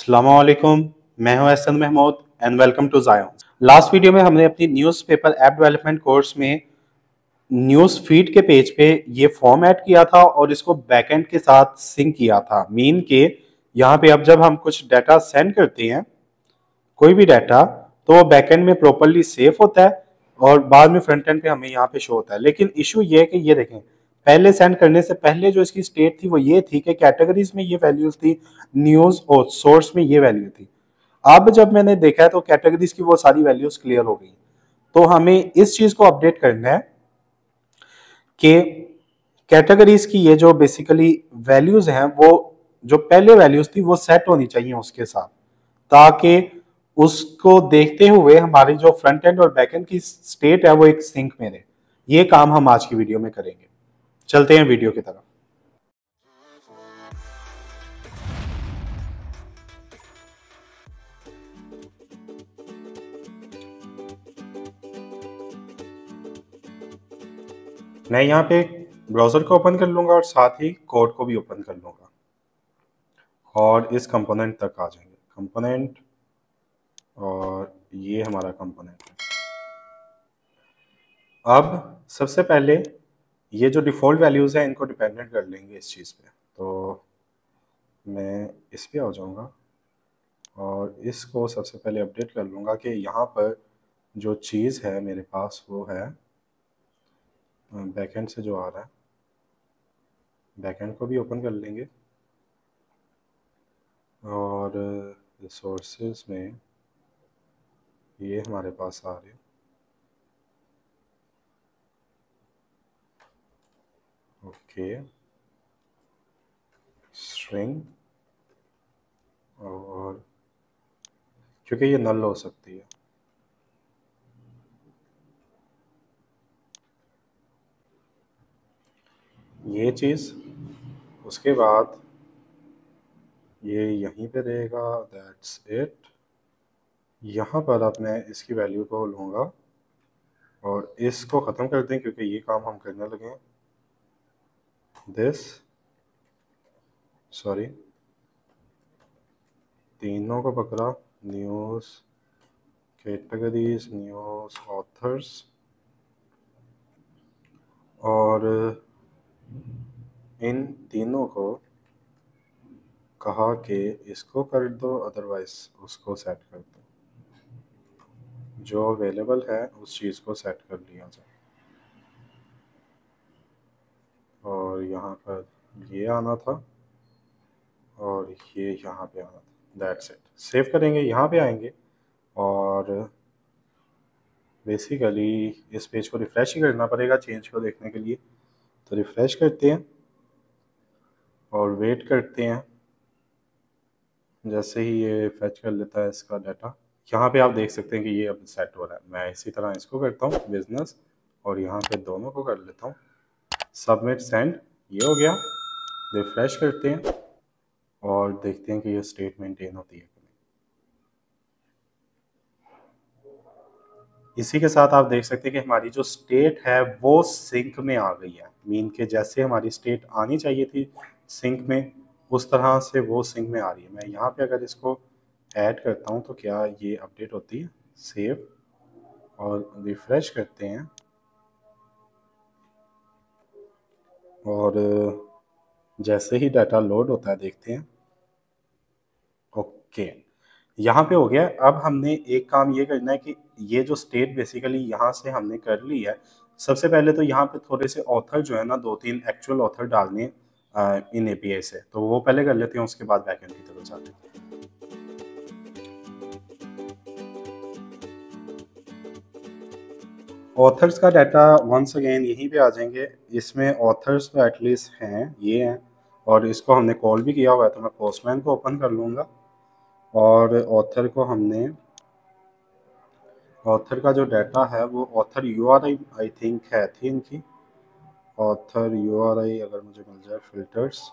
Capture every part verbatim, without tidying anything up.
अस्सलामुअलैकुम, मैं हूं Ehsan Mahmood and welcome to Zion. Last video में हमने अपनी न्यूज़पेपर ऐप डेवलपमेंट कोर्स में न्यूज़ फीड के पेज पे ये फॉर्म ऐड किया था और इसको बैकएंड के साथ सिंक किया था। मीन के यहाँ पे अब जब हम कुछ डाटा सेंड करते हैं, कोई भी डाटा, तो वो बैकएंड में प्रॉपरली सेव होता है और बाद में फ्रंट एंड पे हमें यहाँ पे शो होता है। लेकिन इशू ये है कि ये देखें, पहले सेंड करने से पहले जो इसकी स्टेट थी वो ये थी कि कैटेगरीज में ये वैल्यूज थी, न्यूज और सोर्स में ये वैल्यू थी। अब जब मैंने देखा है तो कैटेगरीज की वो सारी वैल्यूज क्लियर हो गई। तो हमें इस चीज को अपडेट करना है कि कैटेगरीज की ये जो बेसिकली वैल्यूज हैं, वो जो पहले वैल्यूज थी वो सेट होनी चाहिए उसके साथ, ताकि उसको देखते हुए हमारी जो फ्रंट एंड और बैक एंड की स्टेट है वो एक सिंक में रहे। ये काम हम आज की वीडियो में करेंगे। चलते हैं वीडियो की तरफ। मैं यहाँ पे ब्राउजर को ओपन कर लूंगा और साथ ही कोड को भी ओपन कर लूंगा और इस कंपोनेंट तक आ जाएंगे। कंपोनेंट, और ये हमारा कंपोनेंट है। अब सबसे पहले ये जो डिफ़ॉल्ट वैल्यूज़ हैं इनको डिपेंडेंट कर लेंगे इस चीज़ पे। तो मैं इस पे आ जाऊंगा और इसको सबसे पहले अपडेट कर लूँगा कि यहाँ पर जो चीज़ है मेरे पास वो है बैकएंड से जो आ रहा है। बैकएंड को भी ओपन कर लेंगे और रिसोर्सेज में ये हमारे पास आ रहे हैं। ओके, स्ट्रिंग, और क्योंकि ये नल हो सकती है, ये चीज़। उसके बाद ये यहीं पे रहेगा, दैट्स इट। यहाँ पर अब मैं इसकी वैल्यू को लूँगा और इसको ख़त्म कर दें क्योंकि ये काम हम करने लगे हैं। दिस, सॉरी, तीनों को पकड़ा, न्यूज़, कैटेगरीज, न्यूज़, ऑथर्स, और इन तीनों को कहा कि इसको कर दो, अदरवाइज उसको सेट कर दो। जो अवेलेबल है उस चीज़ को सेट कर लिया जाए और यहाँ पर ये आना था और ये यहाँ पे आना था। That's it. सेव करेंगे, यहाँ पे आएंगे और बेसिकली इस पेज को रिफ़्रेश ही करना पड़ेगा चेंज को देखने के लिए। तो रिफ़्रेश करते हैं और वेट करते हैं। जैसे ही ये फैच कर लेता है इसका डाटा, यहाँ पे आप देख सकते हैं कि ये अब सेट हो रहा है। मैं इसी तरह इसको करता हूँ बिजनेस और यहाँ पे दोनों को कर लेता हूँ सबमिट सेंड। ये हो गया। रिफ्रेश करते हैं और देखते हैं कि ये स्टेट मेंटेन होती है। इसी के साथ आप देख सकते हैं कि हमारी जो स्टेट है वो सिंक में आ गई है। मीन के जैसे हमारी स्टेट आनी चाहिए थी सिंक में, उस तरह से वो सिंक में आ रही है। मैं यहाँ पे अगर इसको ऐड करता हूँ तो क्या ये अपडेट होती है? सेव और रिफ्रेश करते हैं और जैसे ही डाटा लोड होता है देखते हैं। ओके, यहाँ पे हो गया। अब हमने एक काम ये करना है कि ये जो स्टेट बेसिकली यहाँ से हमने कर ली है। सबसे पहले तो यहाँ पे थोड़े से ऑथर जो है ना, दो तीन एक्चुअल ऑथर डालने इन एपीआई से, तो वो पहले कर लेते हैं, उसके बाद बैकएंड की तरफ जाते हैं। ऑथर्स का डाटा वंस अगेन यहीं पे आ जाएंगे। इसमें ऑथर्स तो एटलीस्ट हैं, ये हैं, और इसको हमने कॉल भी किया हुआ है। तो मैं पोस्टमैन को ओपन कर लूँगा और ऑथर को हमने, ऑथर का जो डाटा है वो ऑथर यूआरआई आई थिंक है थी इनकी। ऑथर यूआरआई अगर मुझे मिल जाए, फिल्टर्स,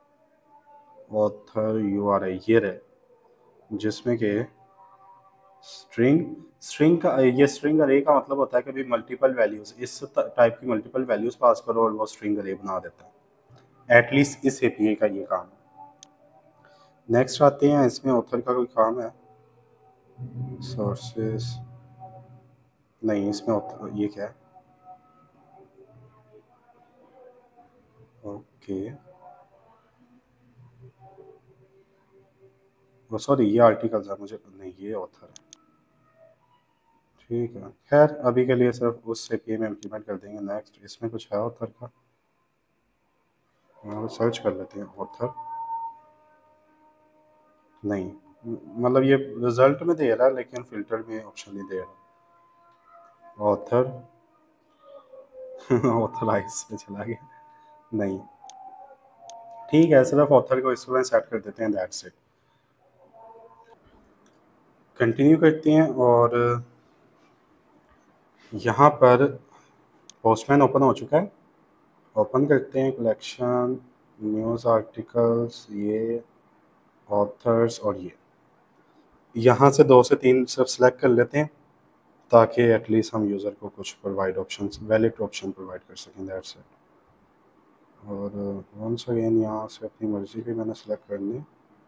ऑथर यूआरआई ये रहे, जिसमें कि स्ट्रिंग स्ट्रिंग का, ये स्ट्रिंग अरे का मतलब होता है कि भी मल्टीपल वैल्यूज, इस टाइप की मल्टीपल वैल्यूज पास करो और वो स्ट्रिंग अरे बना देता है। एटलीस्ट इस एपीआई का ये काम है। नेक्स्ट आते हैं, इसमें ऑथर का कोई काम है, सोर्सेस नहीं, इसमें author- ये क्या है, ओके वो सॉरी ये आर्टिकल्स है, मुझे नहीं ये ऑथर है, ठीक है। खैर अभी के लिए सिर्फ उस सीपीए में इम्प्लीमेंट कर देंगे। नेक्स्ट इसमें कुछ है ऑथर का, हाँ, सर्च कर लेते हैं ऑथर, नहीं मतलब ये रिजल्ट में दे रहा है लेकिन फिल्टर में ऑप्शन नहीं दे रहा। ऑथर ऑथराइज में चला गया, नहीं ठीक है, सिर्फ ऑथर को इसमें सेट कर देते हैं, दैट्स इट। कंटिन्यू करते हैं और यहाँ पर पोस्टमैन ओपन हो चुका है, ओपन करते हैं कलेक्शन, न्यूज़ आर्टिकल्स, ये ऑथर्स और ये यहाँ से दो से तीन सिर्फ सेलेक्ट कर लेते हैं ताकि एटलीस्ट हम यूज़र को कुछ provide options, valid option provide कर सकें, दैट्स इट। और वंस अगेन यहाँ से अपनी मर्ज़ी भी मैंने सेलेक्ट करनी,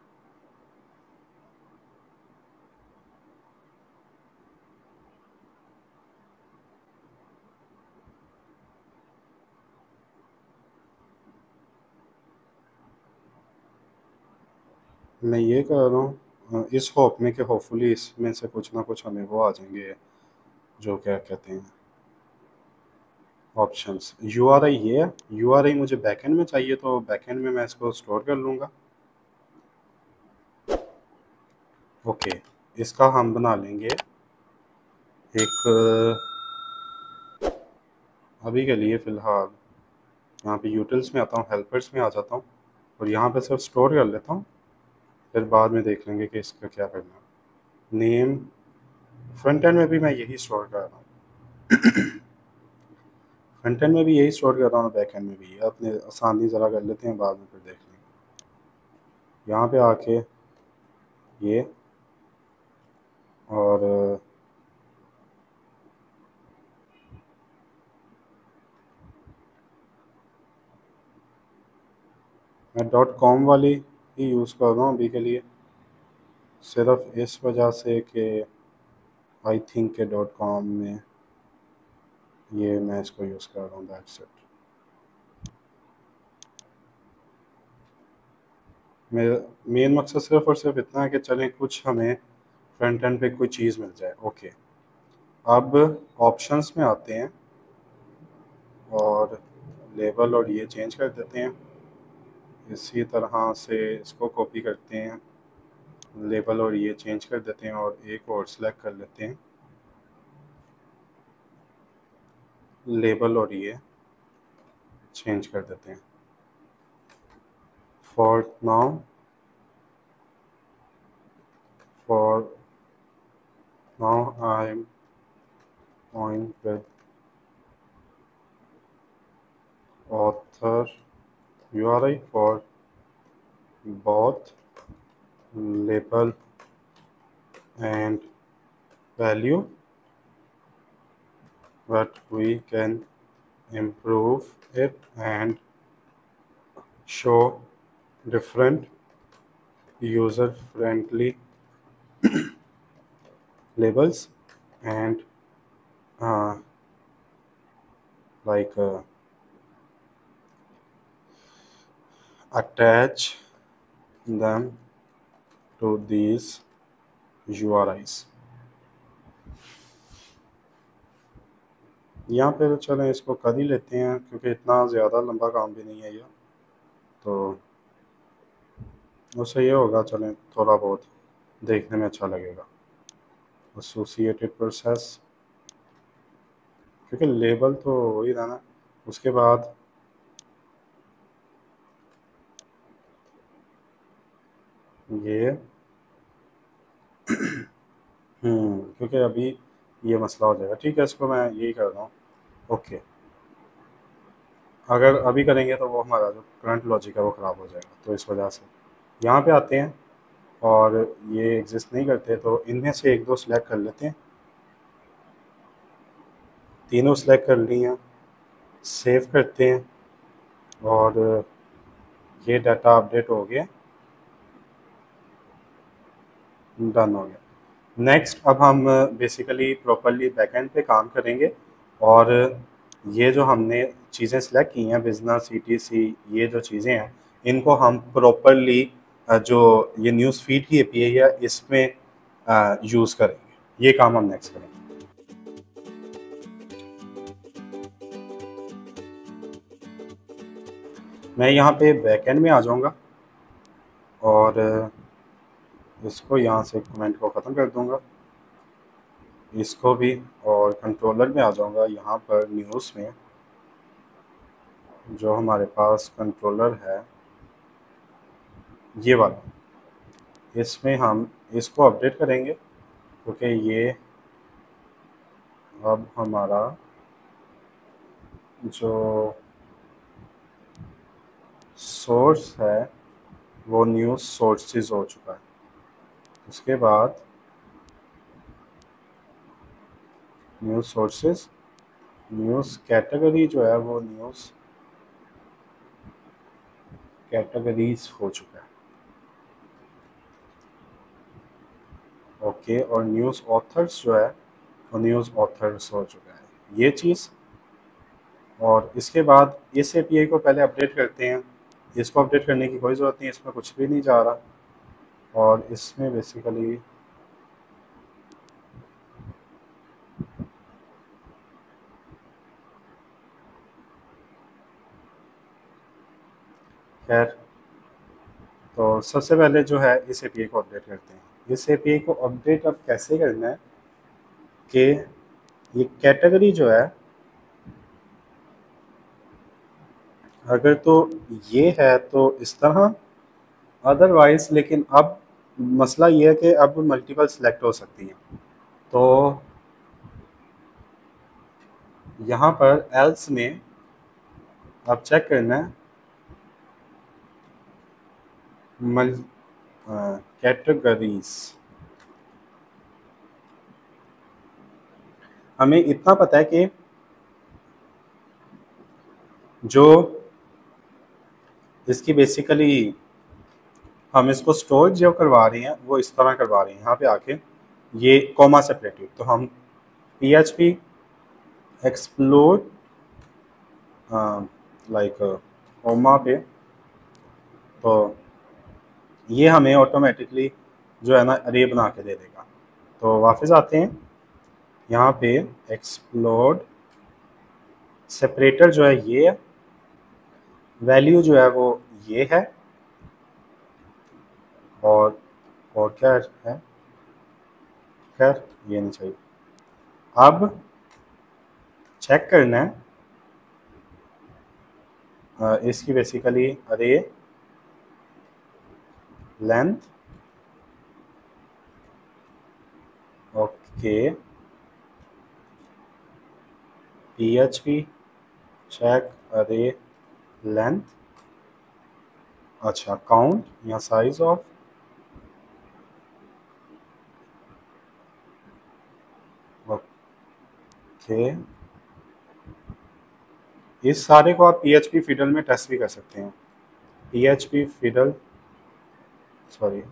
मैं ये कर रहा हूँ इस होप में कि होपफुली इसमें से कुछ ना कुछ हमें वो आ जाएंगे, जो क्या कहते हैं ऑप्शंस। यू आर आई ये है, यू आर आई मुझे बैकएंड में चाहिए तो बैकएंड में मैं इसको स्टोर कर लूँगा। ओके इसका हम बना लेंगे एक, अभी के लिए फ़िलहाल यहाँ पे यूटिल्स में आता हूँ, हेल्पर्स में आ जाता हूँ और यहाँ पे सिर्फ स्टोर कर लेता हूँ, फिर बाद में देख लेंगे कि इसका क्या करना है। नेम फ्रंट एंड में भी मैं यही स्टोर कर रहा हूँ फ्रंट एंड में भी यही स्टोर कर रहा हूँ, बैक एंड में भी अपने आसानी ज़रा कर लेते हैं, बाद में फिर देख लेंगे। यहाँ पे आके ये और मैं डॉट कॉम वाली ही यूज़ कर रहा हूँ अभी के लिए, सिर्फ इस वजह से कि आई थिंक के डॉट कॉम में ये मैं इसको यूज़ कर रहा हूँ, दैट्स इट। मेरा मेन मकसद सिर्फ और सिर्फ इतना है कि चलें कुछ हमें फ्रंट एंड पे कोई चीज़ मिल जाए। ओके अब ऑप्शंस में आते हैं और लेबल और ये चेंज कर देते हैं, इसी तरह से इसको कॉपी करते हैं, लेबल और ये चेंज कर देते हैं और एक और सेलेक्ट कर लेते हैं, लेबल और ये चेंज कर देते हैं। For now for now I am going with author U R I for both label and value, but we can improve it and show different user friendly labels and uh, like uh, attach them to these U R Is। यहाँ पे चलें इसको कर ही लेते हैं क्योंकि इतना ज़्यादा लंबा काम भी नहीं है ये, तो उससे ये होगा चलें थोड़ा बहुत देखने में अच्छा लगेगा। एसोसिएटेड प्रोसेस क्योंकि लेबल तो वही था ना, उसके बाद ये हम्म क्योंकि अभी ये मसला हो जाएगा, ठीक है इसको मैं यही कर रहा हूँ। ओके अगर अभी करेंगे तो वो हमारा जो करंट लॉजिक है वो ख़राब हो जाएगा, तो इस वजह से यहाँ पे आते हैं और ये एग्जिस्ट नहीं करते तो इनमें से एक दो सिलेक्ट कर लेते हैं, तीनों सिलेक्ट कर लिए, सेव करते हैं और ये डाटा अपडेट हो गया। डन हो गया। नेक्स्ट अब हम बेसिकली प्रॉपरली बैकएंड पे काम करेंगे और ये जो हमने चीज़ें सेलेक्ट की हैं, बिजनेस, ईटीसी, ये जो चीज़ें हैं, इनको हम प्रॉपरली जो ये न्यूज़ फीड की एपीआई है इसमें यूज़ करेंगे। ये काम हम नेक्स्ट करेंगे। मैं यहाँ पे बैकएंड में आ जाऊँगा और इसको यहाँ से कमेंट को ख़त्म कर दूँगा, इसको भी, और कंट्रोलर में आ जाऊँगा। यहाँ पर न्यूज़ में जो हमारे पास कंट्रोलर है ये वाला, इसमें हम इसको अपडेट करेंगे क्योंकि ये अब हमारा जो सोर्स है वो न्यूज़ सोर्सेज हो चुका है। उसके बाद न्यूज़ सोर्सेज, न्यूज़ कैटेगरी जो है वो न्यूज़ कैटेगरीज हो चुका है। ओके, और न्यूज़ ऑथर्स जो है वो न्यूज़ ऑथर्स हो चुका है, ये चीज़। और इसके बाद इस एपीआई को पहले अपडेट करते हैं। इसको अपडेट करने की कोई ज़रूरत नहीं, इसमें कुछ भी नहीं जा रहा। और इसमें बेसिकली खैर, तो सबसे पहले जो है इस एपीआई को अपडेट करते हैं। इस एपीआई को अपडेट अब कैसे करना है कि ये कैटेगरी जो है, अगर तो ये है तो इस तरह, अदरवाइज लेकिन अब मसला ये है कि अब मल्टीपल सिलेक्ट हो सकती हैं। तो यहाँ पर एल्स में अब चेक करना है मल कैटेगरीज। हमें इतना पता है कि जो इसकी बेसिकली हम इसको स्टोर जो करवा रहे हैं वो इस तरह करवा रहे हैं। यहाँ पे आके ये कॉमा सेपरेटेड, तो हम P H P explore like comma पे, तो ये हमें ऑटोमेटिकली जो है ना अरे बना के दे देगा। तो वापस आते हैं, यहाँ पे एक्सप्लोर सेपरेटर जो है ये है, वैल्यू जो है वो ये है, और और क्या है, खैर ये नहीं चाहिए। अब चेक करना है आ, इसकी basically array length. Okay, PHP check array length, अच्छा काउंट या साइज ऑफ, ओके। इस सारे को आप पीएचपी फिडल में टेस्ट भी कर सकते हैं। पीएचपी फिडल, सॉरी,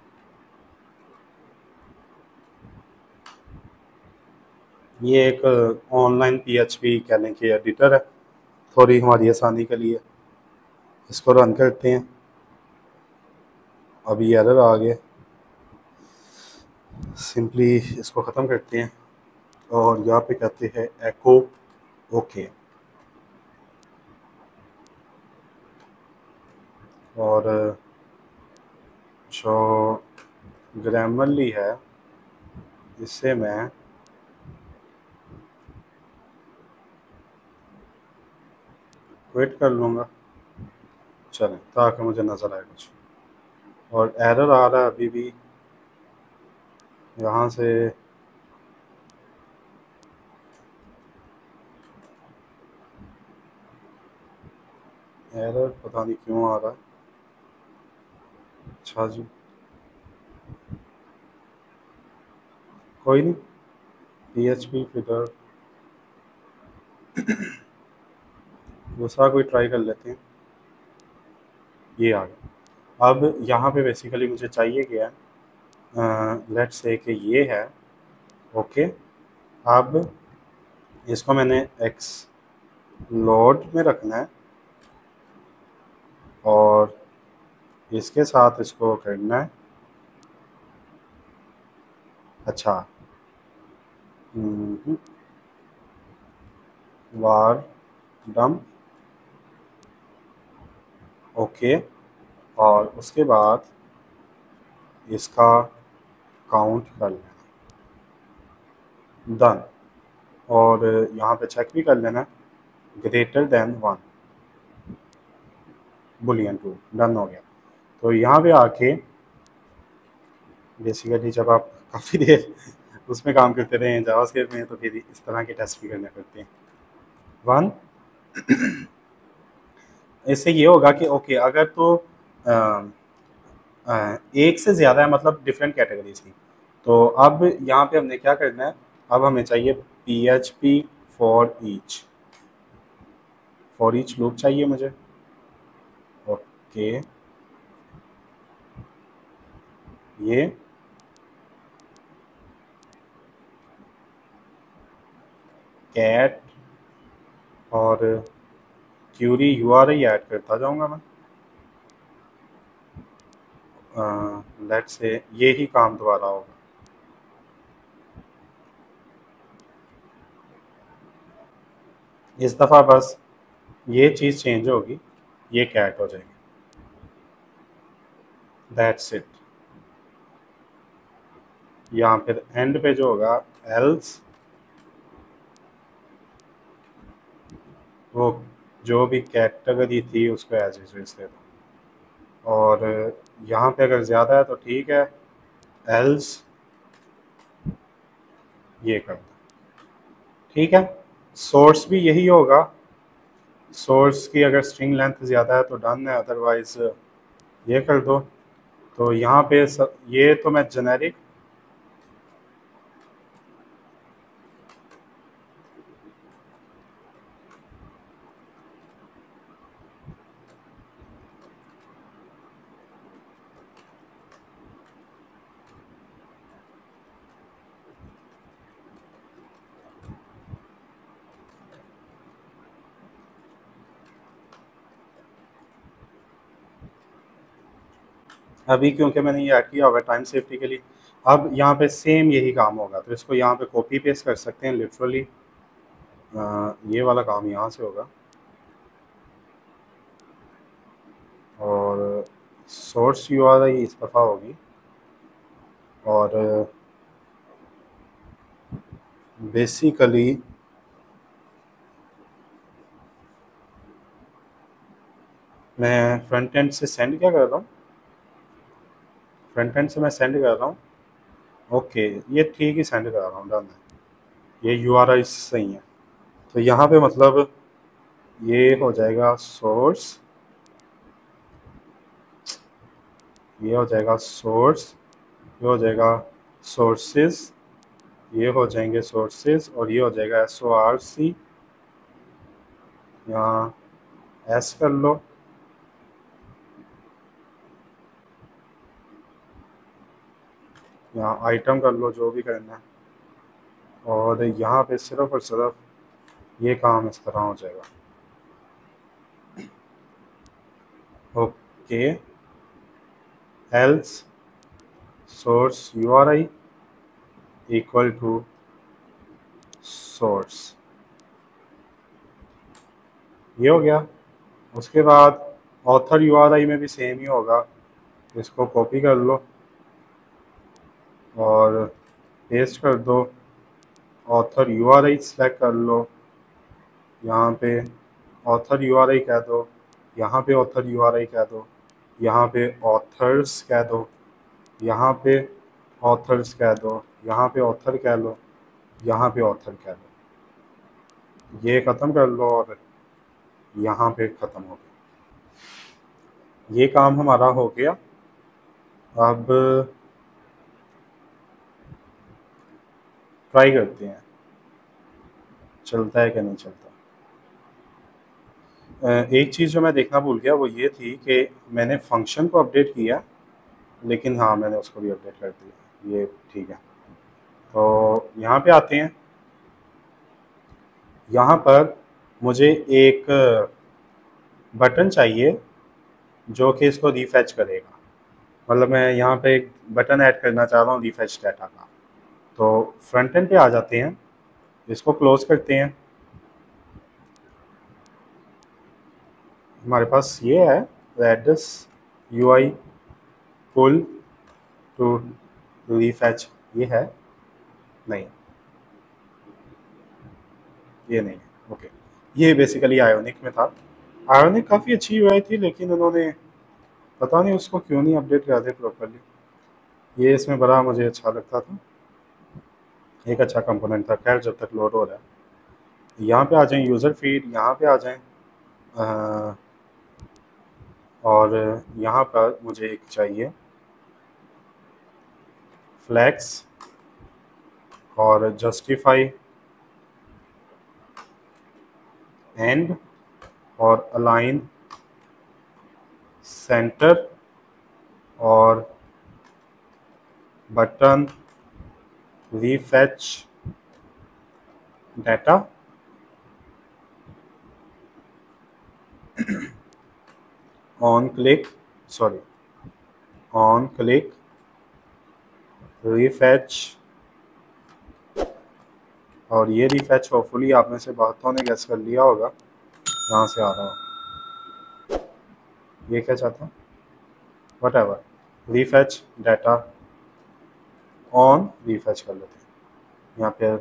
ये एक ऑनलाइन पीएचपी कह लें कि एडिटर है, थोड़ी हमारी आसानी के लिए। इसको रन करते हैं, अभी एरर आ गए, सिंपली इसको ख़त्म करते हैं और यहाँ पे कहते हैं एको ओके। और जो ग्रामरली है इससे मैं क्विट कर लूँगा, चलें, ताकि मुझे नज़र आए कुछ। और एरर आ रहा है अभी भी, यहाँ से एरर पता नहीं क्यों आ रहा है। अच्छा जी, कोई नहीं, पीएचपी फिडर दूसरा कोई ट्राई कर लेते हैं। ये आ गया। अब यहाँ पे बेसिकली मुझे चाहिए क्या है लेट्स से कि ये है। ओके, अब इसको मैंने एक्स लोड में रखना है और इसके साथ इसको करना है। अच्छा, वार डम। ओके, और उसके बाद इसका काउंट कर लेना, डन। और यहाँ पे चेक भी कर लेना greater than one, boolean to, done हो गया। तो यहाँ पे आके बेसिकली जब आप काफ़ी देर उसमें काम करते रहे हैं जावास्क्रिप्ट में, तो फिर इस तरह के टेस्ट भी करने पड़ते हैं। वन, इससे ये होगा कि ओके अगर तो आ, आ, एक से ज़्यादा है, मतलब डिफरेंट कैटेगरीज थी, तो अब यहाँ पे हमने क्या करना है, अब हमें चाहिए P H P for each, for each loop चाहिए मुझे। ओके, ये कैट और query U R I add करता जाऊंगा मैं। लेट्स से ये ही काम दोबारा होगा। इस दफ़ा बस ये चीज़ चेंज होगी, ये कैट हो जाएगी, दैट्स इट। यहाँ फिर एंड पे जो होगा एल्स, वो जो भी कैटेगरी थी उसको एज इज दे दो। और यहाँ पे अगर ज़्यादा है तो ठीक है, एल्स ये कर दो, ठीक है। सोर्स भी यही होगा, सोर्स की अगर स्ट्रिंग लेंथ ज़्यादा है तो डन है, अदरवाइज ये कर दो। तो यहाँ पे स, ये तो मैं जेनेरिक अभी, क्योंकि मैंने ये ऐड किया होगा टाइम सेफ्टी के लिए, अब यहाँ पे सेम यही काम होगा, तो इसको यहाँ पे कॉपी पेस्ट कर सकते हैं लिटरली। ये वाला काम यहाँ से होगा और सोर्स यू आर आई इस दफ़ा होगी, और बेसिकली मैं फ्रंट एंड से सेंड क्या कर रहा हूँ, फ्रंट एंड से मैं सेंड कर रहा हूँ। ओके, ये ठीक ही सेंड कर रहा हूँ, डन है, ये यू आर आई सही है। तो यहाँ पे मतलब ये हो जाएगा सोर्स, ये हो जाएगा सोर्स, ये हो जाएगा सोर्सेज, ये हो जाएंगे सोर्सेज, और ये हो जाएगा एस ओ आर सी, यहाँ एस कर लो, यहाँ आइटम कर लो, जो भी करना है, और यहाँ पे सिर्फ और सिर्फ ये काम इस तरह हो जाएगा। Okay, else source U R I equal to source, ये हो गया। उसके बाद ऑथर यू आर आई में भी सेम ही होगा, इसको कॉपी कर लो और पेस्ट कर दो, author U R I select कर लो, यहाँ पे ऑथर यू आर आई कह दो, यहाँ पे ऑथर यू आर आई कह दो, यहाँ पे ऑथर्स कह दो, यहाँ पे ऑथर्स कह दो, यहाँ पे ऑथर कह लो, यहाँ पे ऑथर कह लो, ये ख़त्म कर लो और यहाँ पे ख़त्म हो गया। ये काम हमारा हो गया। अब ट्राई करते हैं चलता है कि नहीं चलता। एक चीज़ जो मैं देखना भूल गया वो ये थी कि मैंने फंक्शन को अपडेट किया लेकिन हाँ मैंने उसको भी अपडेट कर दिया, ये ठीक है। तो यहाँ पे आते हैं, यहाँ पर मुझे एक बटन चाहिए जो कि इसको रीफेच करेगा। मतलब मैं यहाँ पे एक बटन ऐड करना चाह रहा हूँ रीफेच डाटा का। तो फ्रंट एंड पे आ जाते हैं, इसको क्लोज करते हैं। हमारे पास ये है Redis UI pull to refetch, ये है नहीं, ये नहीं है। ओके, ये बेसिकली आयोनिक में था। आयोनिक काफ़ी अच्छी यूआई थी, लेकिन उन्होंने पता नहीं उसको क्यों नहीं अपडेट कर दे प्रॉपरली। ये इसमें बड़ा मुझे अच्छा लगता था, एक अच्छा कंपोनेंट था। खैर जब तक लोड हो रहा है, यहाँ पे आ जाएं यूज़र फीड, यहाँ पे आ जाएं अ, और यहाँ पर मुझे एक चाहिए फ्लैक्स और जस्टिफाई एंड और अलाइन सेंटर और button refetch data on click sorry on click refetch. और ये रीफेच होपफुली आप में से बहुतों ने गैस कर लिया होगा कहाँ से आ रहा हो। ये क्या चाहता, whatever, refetch data on refetch कर लेते हैं यहाँ पे।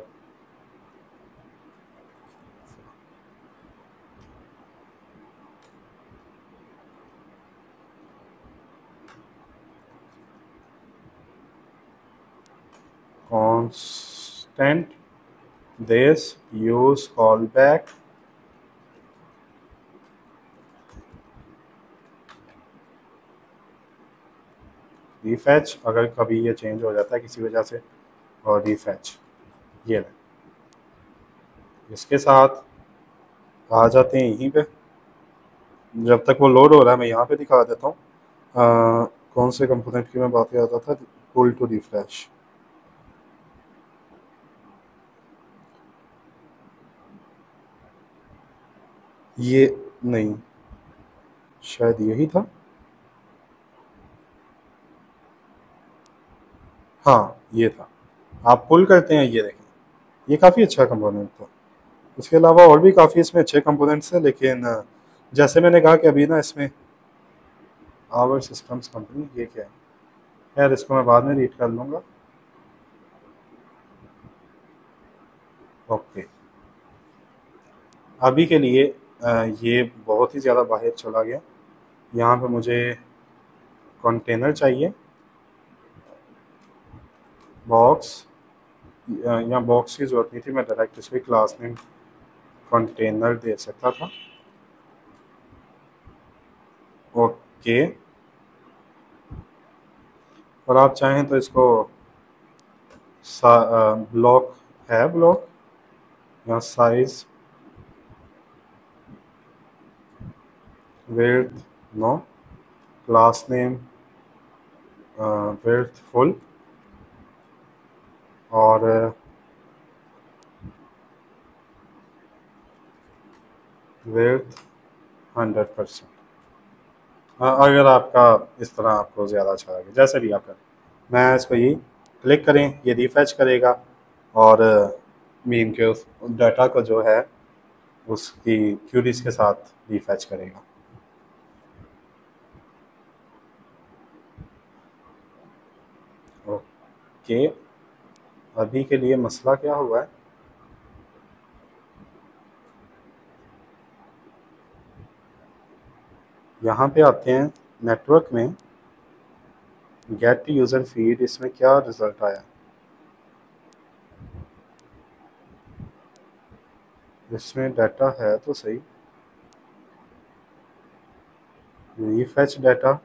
constant this use callback रीफेच, अगर कभी ये चेंज हो जाता है किसी वजह से, और रीफेच ये है। इसके साथ आ जाते हैं यहीं पे। जब तक वो लोड हो रहा है मैं यहाँ पे दिखा देता हूँ कौन से कंपोनेंट की मैं बात कर रहा था, पुल टू रिफ्रेश। ये नहीं, शायद यही था, हाँ ये था। आप पुल करते हैं, ये देखें, ये काफ़ी अच्छा कंपोनेंट था। इसके अलावा और भी काफ़ी इसमें अच्छे कंपोनेंट्स हैं, लेकिन जैसे मैंने कहा कि अभी ना इसमें आवर सिस्टम्स कंपनी, ये क्या है, खैर इसको मैं बाद में रीड कर लूँगा। ओके, अभी के लिए ये बहुत ही ज़्यादा बाहर चला गया। यहाँ पे मुझे कंटेनर चाहिए, बॉक्स, यहाँ बॉक्स की ज़रूरत नहीं थी, मैं डायरेक्ट इसमें क्लास नेम कंटेनर दे सकता था। ओके, और आप चाहें तो इसको ब्लॉक है, ब्लॉक या size width no, class name width full और विड्थ हंड्रेड परसेंट। अगर आपका इस तरह आपको ज़्यादा अच्छा लगे, जैसे भी आप करें, मैं इसको ये क्लिक करें, ये रिफेच करेगा और मीन के उस डाटा को जो है उसकी क्यूरीज के साथ रिफेच करेगा। ओके, अभी के लिए मसला क्या हुआ है, यहाँ पे आते हैं नेटवर्क में, गेट यूज़र फीड, इसमें क्या रिज़ल्ट आया, इसमें डाटा है तो सही, रीफेच डाटा,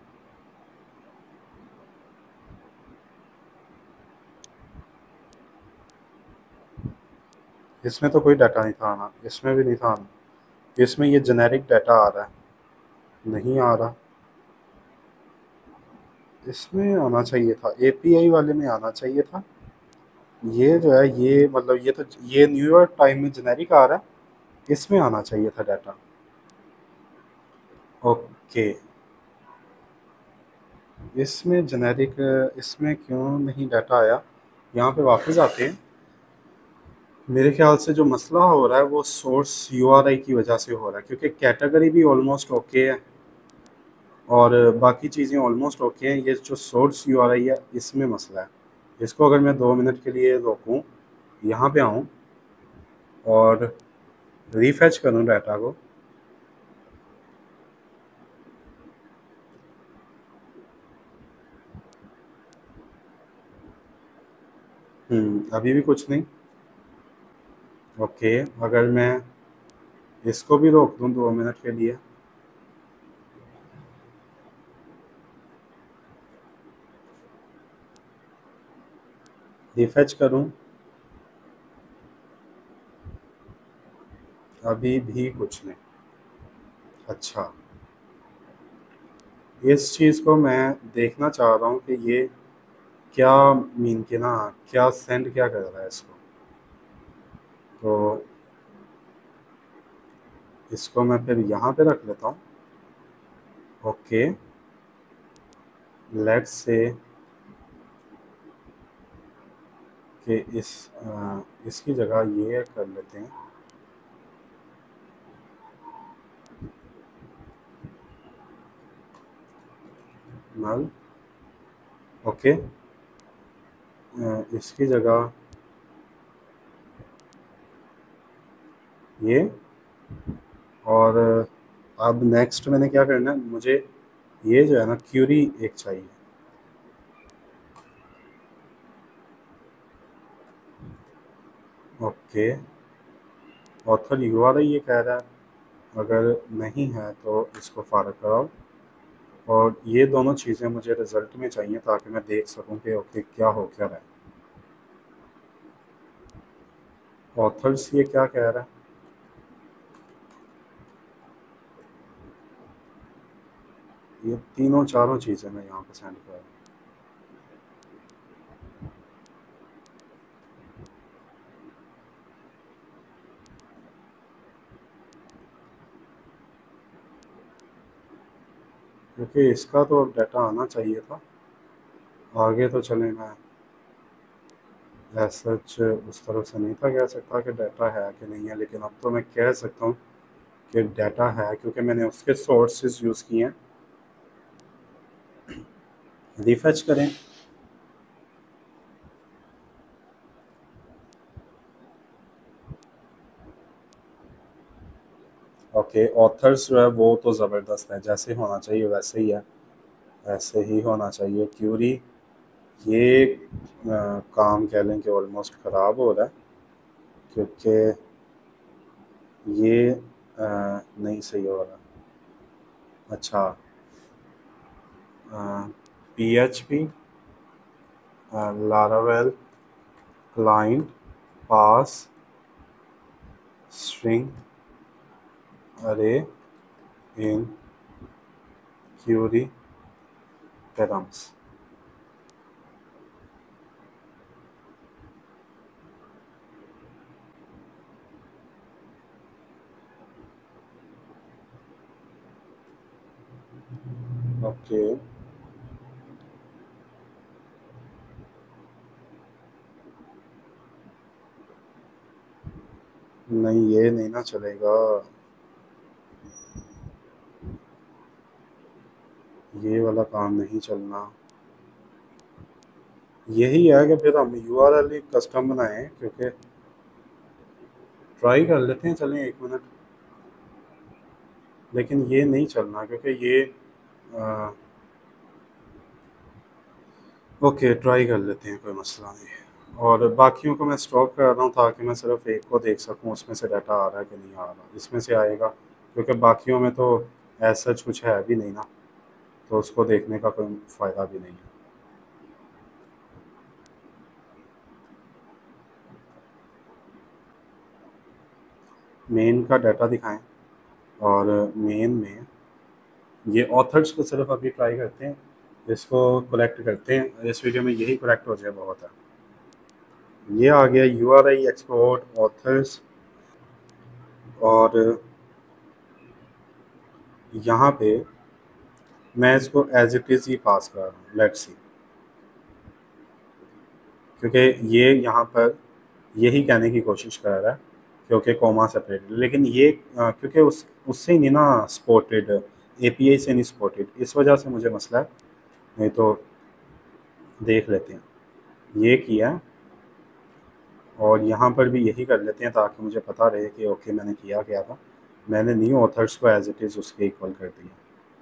इसमें तो कोई डाटा नहीं था आना, इसमें भी नहीं था आना, इसमें ये जेनेरिक डाटा आ रहा है, नहीं आ रहा, इसमें आना चाहिए था, एपीआई वाले में आना चाहिए था। ये जो है ये मतलब ये तो ये न्यूयॉर्क टाइम में जेनेरिक आ रहा है, इसमें आना चाहिए था डाटा। ओके, इसमें जेनेरिक, इसमें क्यों नहीं डाटा आया? यहाँ पे वापस आते हैं। मेरे ख्याल से जो मसला हो रहा है वो सोर्स यूआरआई की वजह से हो रहा है, क्योंकि कैटेगरी भी ऑलमोस्ट ओके है और बाकी चीज़ें ऑलमोस्ट ओके हैं। ये जो सोर्स यूआरआई है इसमें मसला है। इसको अगर मैं दो मिनट के लिए रोकूं, यहाँ पे आऊँ और रीफेच करूँ डाटा को, हम्म अभी भी कुछ नहीं। ओके, अगर मैं इसको भी रोक दूँ दो मिनट के लिए, रीफेच करूँ, अभी भी कुछ नहीं। अच्छा, इस चीज़ को मैं देखना चाह रहा हूँ कि ये क्या मीन के ना क्या सेंड क्या कर रहा है इसको। तो इसको मैं फिर यहाँ पे रख लेता हूँ। ओके, लेट्स से कि इस आ, इसकी जगह ये कर लेते हैं, नल। ओके, आ, इसकी जगह ये, और अब नेक्स्ट मैंने क्या करना है, मुझे ये जो है ना क्यूरी एक चाहिए। ओके, ऑथर यूआरआई ये कह रहा है, अगर नहीं है तो इसको फारग कराओ। और ये दोनों चीज़ें मुझे रिज़ल्ट में चाहिए ताकि मैं देख सकूं कि ओके क्या हो क्या रहा है। ऑथर्स ये क्या कह रहा है, ये तीनों चारों चीज़ें मैं यहाँ पे सेंड कर रहा हूँ। क्योंकि इसका तो डाटा आना चाहिए था। आगे तो चले, मैं सच उस तरफ से नहीं था कह सकता कि डाटा है कि नहीं है, लेकिन अब तो मैं कह सकता हूँ कि डाटा है क्योंकि मैंने उसके सोर्सेज यूज़ किए हैं। रिफेच करें, ओके, ऑथर्स जो है वो तो ज़बरदस्त है, जैसे होना चाहिए वैसे ही है, ऐसे ही होना चाहिए। क्यूरी ये आ, काम कह लें कि ऑलमोस्ट ख़राब हो रहा है क्योंकि ये आ, नहीं सही हो रहा। अच्छा, P H P Laravel client pass string array in Curie params. Okay, नहीं ये नहीं ना चलेगा, ये वाला काम नहीं चलना। यही है कि फिर हम यू आर एल कस्टम बनाएं, क्योंकि ट्राई कर लेते हैं, चलें एक मिनट, लेकिन ये नहीं चलना क्योंकि ये आ, ओके ट्राई कर लेते हैं, कोई मसला नहीं। और बाकियों को मैं स्टॉप कर रहा हूँ ताकि मैं सिर्फ एक को देख सकूँ उसमें से डाटा आ रहा है कि नहीं आ रहा। इसमें से आएगा क्योंकि बाकियों में तो ऐसा कुछ है भी नहीं ना, तो उसको देखने का कोई फ़ायदा भी नहीं है। मेन का डाटा दिखाएं, और मेन में ये ऑथर्स को सिर्फ अभी ट्राई करते हैं। इसको कलेक्ट करते हैं, इस वीडियो में यही कलेक्ट हो जाए बहुत है। ये आ गया U R I export authors, और यहाँ पे मैं इसको एज इट इज़ ही पास कर रहा हूँ, लेट्स सी, क्योंकि ये यहाँ पर यही कहने की कोशिश कर रहा है क्योंकि कॉमा सेपरेटेड, लेकिन ये अ, क्योंकि उस उससे ही नहीं ना सपोर्टेड, एपीआई से नहीं सपोर्टेड, इस वजह से मुझे मसला है। नहीं तो देख लेते हैं, ये किया और यहाँ पर भी यही कर लेते हैं ताकि मुझे पता रहे कि ओके मैंने किया क्या था। मैंने न्यू ऑथर्स को एज इट इज़ उसके इक्वल कर दिया।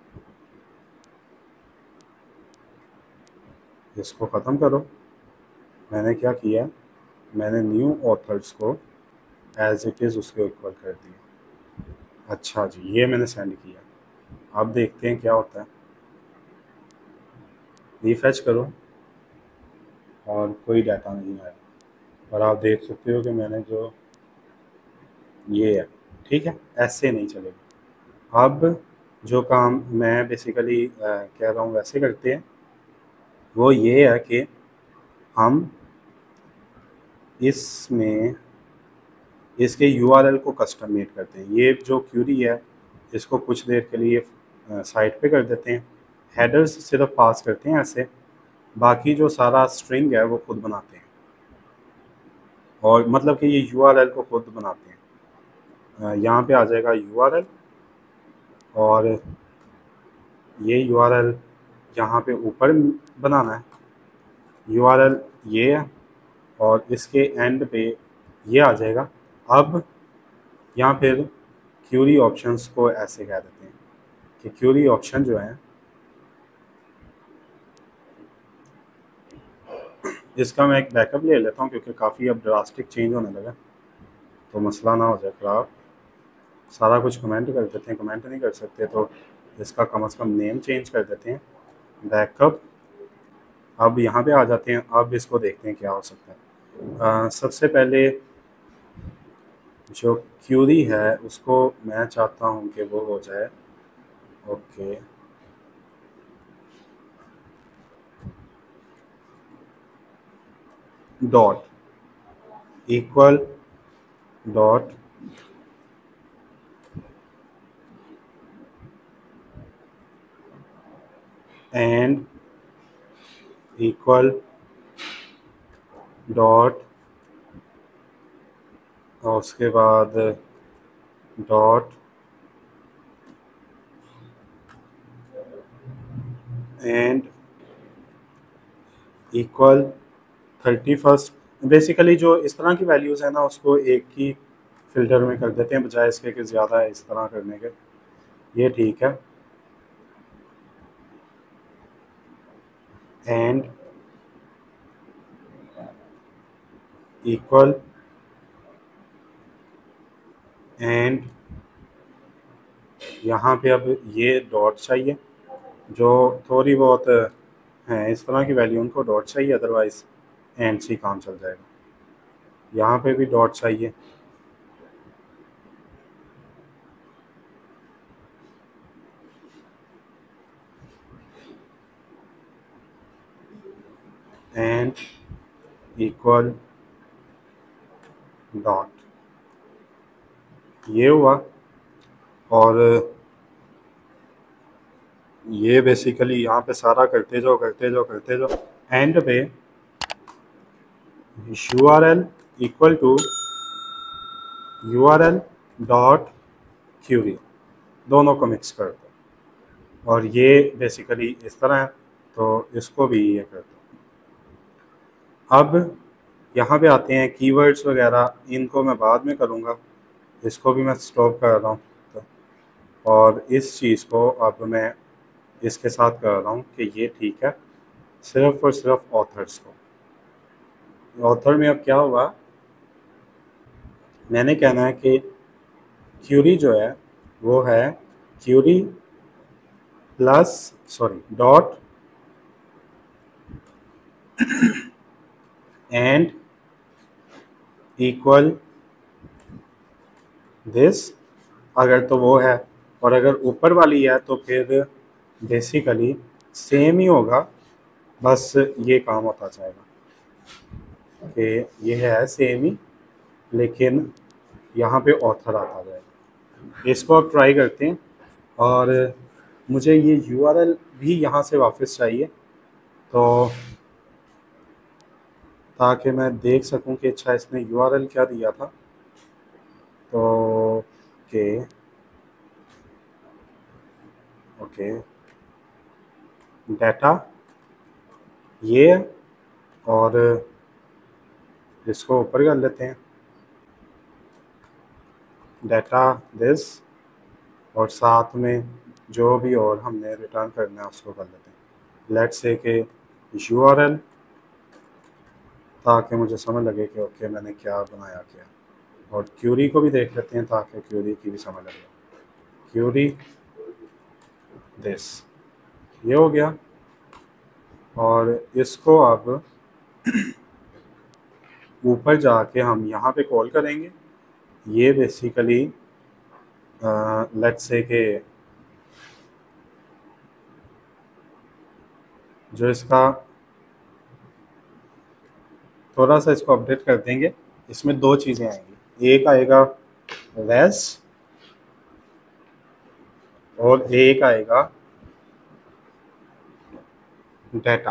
इसको ख़त्म करो। मैंने क्या किया, मैंने न्यू ऑथर्स को एज इट इज़ उसके इक्वल कर दिया। अच्छा जी, ये मैंने सेंड किया। अब देखते हैं क्या होता है। रिफ्रेश करो और कोई डाटा नहीं आया, और आप देख सकते हो कि मैंने जो ये है, ठीक है, ऐसे नहीं चलेगा। अब जो काम मैं बेसिकली कह रहा हूँ वैसे करते हैं, वो ये है कि हम इसमें इसके यूआरएल को कस्टम मेड करते हैं। ये जो क्यूरी है इसको कुछ देर के लिए साइड पे कर देते हैं, हेडर्स सिर्फ पास करते हैं ऐसे, बाकी जो सारा स्ट्रिंग है वो खुद बनाते हैं, और मतलब कि ये यूआरएल को खुद बनाते हैं। यहाँ पे आ जाएगा यूआरएल, और ये यूआरएल यहाँ पे ऊपर बनाना है। यूआरएल ये है और इसके एंड पे ये आ जाएगा। अब यहाँ फिर क्यूरी ऑप्शंस को ऐसे कह देते हैं कि क्यूरी ऑप्शन जो है, इसका मैं एक बैकअप ले लेता हूँ क्योंकि काफ़ी अब ड्रास्टिक चेंज होने लगा, तो मसला ना हो जाए ख़राब। सारा कुछ कमेंट कर देते हैं, कमेंट नहीं कर सकते तो इसका कम से कम नेम चेंज कर देते हैं, बैकअप। अब यहाँ पे आ जाते हैं। अब इसको देखते हैं क्या हो सकता है। आ, सबसे पहले जो क्यूरी है उसको मैं चाहता हूँ कि वो हो जाए okay dot equal dot and equal dot, और उसके बाद dot and equal thirty first. Basically जो इस तरह की वैल्यूज़ है ना उसको एक ही फिल्टर में कर देते हैं बजाय इसके कि ज़्यादा है इस तरह करने के। ये ठीक है। एंड इक्वल एंड यहाँ पे अब ये डॉट चाहिए, जो थोड़ी बहुत हैं इस तरह की वैल्यू उनको डॉट चाहिए, अदरवाइज एंड से काम चल जाएगा। यहाँ पे भी डॉट चाहिए, एंड इक्वल डॉट, ये हुआ। और ये बेसिकली यहाँ पे सारा करते जाओ करते जाओ करते जाओ, एंड पे U R L equal to U R L dot query, दोनों को मिक्स कर दो। और ये बेसिकली इस तरह है, तो इसको भी ये कर दो। अब यहाँ पे आते हैं कीवर्ड्स वगैरह, इनको मैं बाद में करूँगा, इसको भी मैं स्टॉप कर रहा हूँ। तो और इस चीज़ को अब मैं इसके साथ कर रहा हूँ कि ये ठीक है, सिर्फ और सिर्फ ऑथर्स को। ऑथर में अब क्या हुआ, मैंने कहना है कि क्यूरी जो है वो है query plus sorry dot and equal this, अगर तो वो है, और अगर ऊपर वाली है तो फिर बेसिकली सेम ही होगा, बस ये काम होता जाएगा कि ये है सेम ही, लेकिन यहाँ पे ऑथर आता जाएगा। इसको अब ट्राई करते हैं, और मुझे ये यूआरएल भी यहाँ से वापस चाहिए, तो ताकि मैं देख सकूं कि अच्छा इसने यूआरएल क्या दिया था। तो ओके ओके डाटा ये, और इसको ऊपर कर लेते हैं, डाटा दिस, और साथ में जो भी और हमने रिटर्न करना है उसको कर लेते हैं। लेट्स से कि यूआरएल, ताकि मुझे समझ लगे कि ओके मैंने क्या बनाया क्या। और क्यूरी को भी देख लेते हैं ताकि क्यूरी की भी समझ लगे। क्यूरी दिस, ये हो गया। और इसको अब ऊपर जाके हम यहाँ पे कॉल करेंगे। ये बेसिकली लेट्स से के जो इसका थोड़ा सा इसको अपडेट कर देंगे। इसमें दो चीज़ें आएंगी, एक आएगा रेस और एक आएगा डाटा।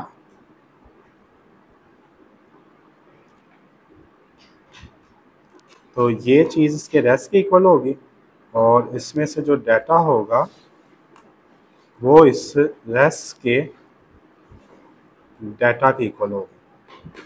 तो ये चीज़ इसके रेस के इक्वल होगी, और इसमें से जो डाटा होगा वो इस रेस के डाटा के इक्वल होगी।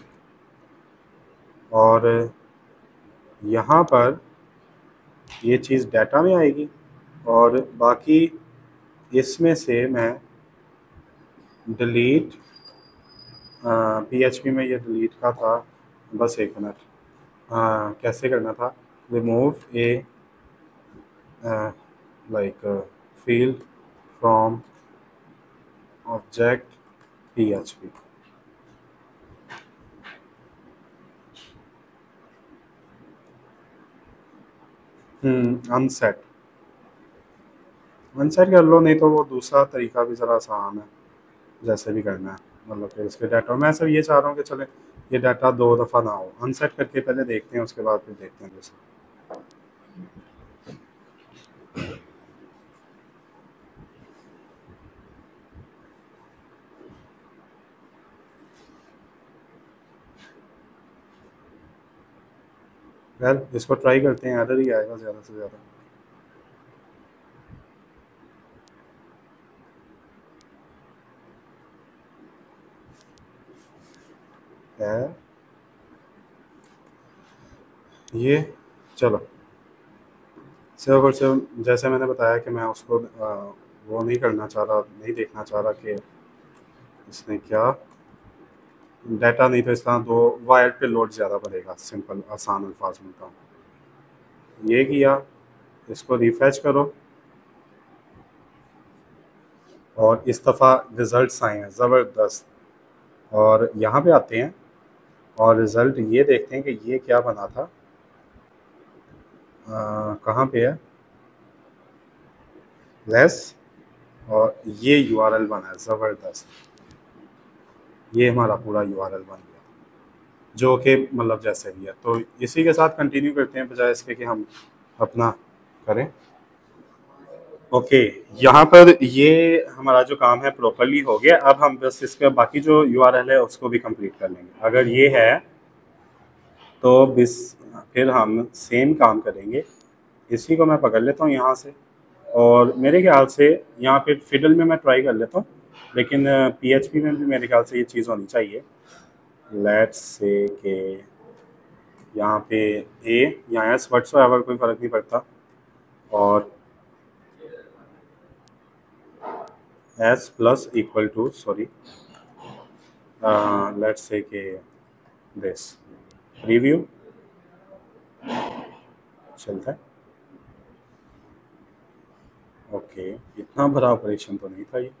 और यहाँ पर ये चीज़ डाटा में आएगी, और बाकी इसमें से मैं डिलीट, पीएचपी में ये डिलीट का था, बस एक मिनट, हाँ कैसे करना था, remove a like field from object PHP. Hmm unset unset कर लो, नहीं तो वो दूसरा तरीका भी ज़रा आसान है, जैसे भी करना है। मतलब कि इसके डाटा मैं सिर्फ ये चाह रहा हूँ कि चले ये डाटा दो दफ़ा ना हो, अनसेट करके पहले देखते हैं, उसके बाद फिर देखते हैं जैसे। वेल इसको ट्राई करते हैं, एरर ही आएगा ज़्यादा से ज़्यादा। है ये, चलो सिर्फ और सिर्फ जैसे मैंने बताया कि मैं उसको आ, वो नहीं करना चाह रहा, नहीं देखना चाह रहा कि इसने क्या डाटा, नहीं तो इस तरह दो वायर पे लोड ज़्यादा पड़ेगा। सिंपल आसान अल्फाज में बताऊँ, ये किया, इसको रिफ्रेश करो, और इस दफ़ा रिज़ल्ट्स आए हैं ज़बरदस्त। और यहाँ पे आते हैं और रिज़ल्ट ये देखते हैं कि ये क्या बना था, कहाँ पे है लेस, और ये यूआरएल बना है ज़बरदस्त। ये हमारा पूरा यूआरएल बन गया, जो कि मतलब जैसे भी है। तो इसी के साथ कंटिन्यू करते हैं, बजाय इसके कि हम अपना करें। ओके यहाँ पर ये हमारा जो काम है प्रॉपरली हो गया। अब हम बस इसका बाकी जो यूआरएल है उसको भी कंप्लीट कर लेंगे। अगर ये है तो बिस फिर हम सेम काम करेंगे। इसी को मैं पकड़ लेता हूँ यहाँ से, और मेरे ख्याल से यहाँ पे फिडल में मैं ट्राई कर लेता हूँ, लेकिन पीएचपी में भी मेरे ख्याल से ये चीज़ होनी चाहिए। लेट्स से के यहाँ पे ए या एस व्हाट्सो एवर कोई फ़र्क नहीं पड़ता, और S plus equal to sorry let's say K this review चलता है। ओके इतना बड़ा ऑपरेशन तो नहीं था ये।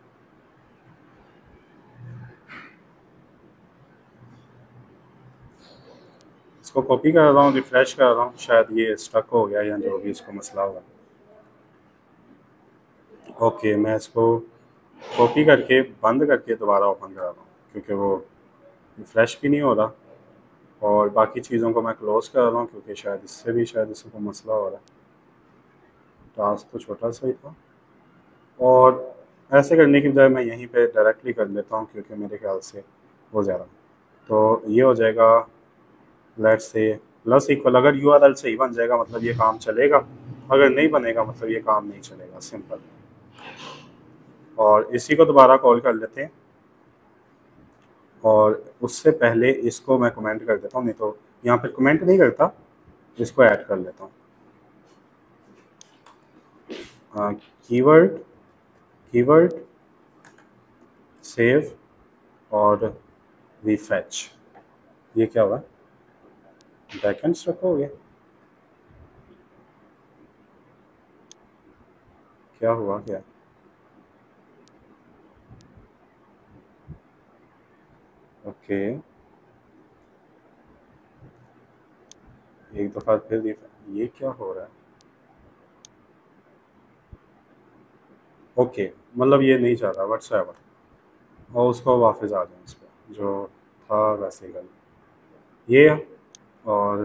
इसको कॉपी कर रहा हूँ, रिफ्रेश कर रहा हूँ, शायद ये स्टक हो गया या जो भी इसको मसला होगा। ओके मैं इसको कॉपी करके बंद करके दोबारा ओपन करा रहा हूँ क्योंकि वो फ्रेश भी नहीं हो रहा, और बाकी चीज़ों को मैं क्लोज़ कर रहा हूँ क्योंकि शायद इससे भी शायद इससे कोई मसला हो रहा है। टास्क तो छोटा सा ही था, और ऐसे करने की बजाय मैं यहीं पे डायरेक्टली कर लेता हूँ क्योंकि मेरे ख्याल से हो ज़्यादा। तो ये हो जाएगा लेट्स से प्लस इक्वल, अगर यू आर एल सही बन जाएगा मतलब ये काम चलेगा, अगर नहीं बनेगा मतलब ये काम नहीं चलेगा, सिंपल। और इसी को दोबारा कॉल कर लेते हैं, और उससे पहले इसको मैं कमेंट कर देता हूँ, नहीं तो यहाँ पे कमेंट नहीं करता, इसको ऐड कर लेता हूँ। कीवर्ड कीवर्ड सेव और रिफेच, ये क्या हुआ, बैकएंड स्ट्रक हो गया, क्या हुआ क्या? ओके, एक दफ़ा फिर ये क्या हो रहा है? ओके, मतलब ये नहीं चाह रहा व्हाट्सएवर, और उसको वापस आ जाए इस पर जो था वैसे ही कर ये, और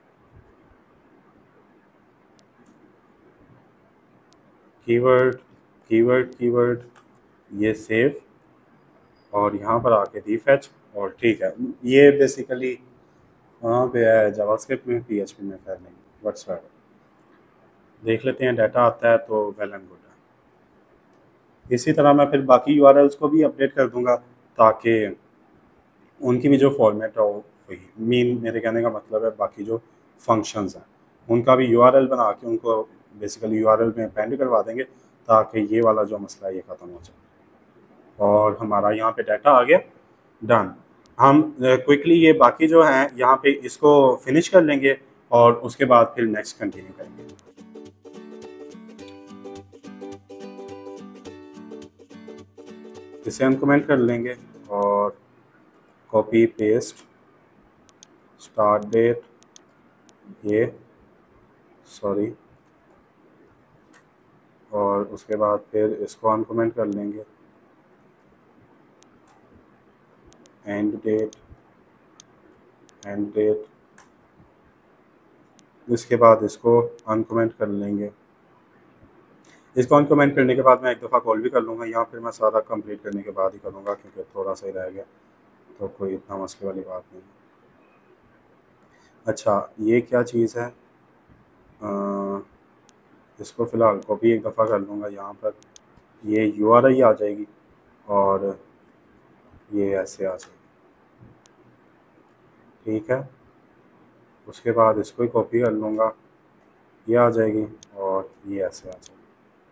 कीवर्ड कीवर्ड कीवर्ड ये सेव, और यहाँ पर आके दी फैच, और ठीक है, ये बेसिकली वहाँ पे है जावास्क्रिप्ट में, पीएचपी में कर लेंगे व्हाट्सएवर। देख लेते हैं डाटा आता है तो वेल एंड गुड है। इसी तरह मैं फिर बाकी यूआरएल्स को भी अपडेट कर दूंगा ताकि उनकी भी जो फॉर्मेट हो वही मीन, मेरे कहने का मतलब है बाकी जो फंक्शंस हैं उनका भी यूआरएल बना के उनको बेसिकली यूआरएल में पेंड करवा देंगे ताकि ये वाला जो मसला है ये ख़त्म हो जाए। और हमारा यहाँ पे डाटा आ गया, डन। हम क्विकली ये बाकी जो हैं यहाँ पे इसको फिनिश कर लेंगे और उसके बाद फिर नेक्स्ट कंटिन्यू करेंगे। इसे हम कमेंट कर लेंगे और कॉपी पेस्ट स्टार्ट डेट, ये सॉरी, और उसके बाद फिर इसको अनकमेंट कर लेंगे, एंड डेट एंड डेट, इसके बाद इसको अनकमेंट कर लेंगे। इसको अनकमेंट करने के बाद मैं एक दफ़ा कॉल भी कर लूँगा, यहाँ फिर मैं सारा कंप्लीट करने के बाद ही करूँगा क्योंकि थोड़ा सा ही रह गया, तो कोई इतना मसले वाली बात नहीं। अच्छा, ये क्या चीज़ है, आ, इसको फ़िलहाल कॉपी एक दफ़ा कर लूँगा, यहाँ पर ये यू आर आई आ जाएगी और ये ऐसे आ जाएगी, ठीक है। उसके बाद इसको ही कॉपी कर लूँगा, ये आ जाएगी और ये ऐसे आ जाएगी।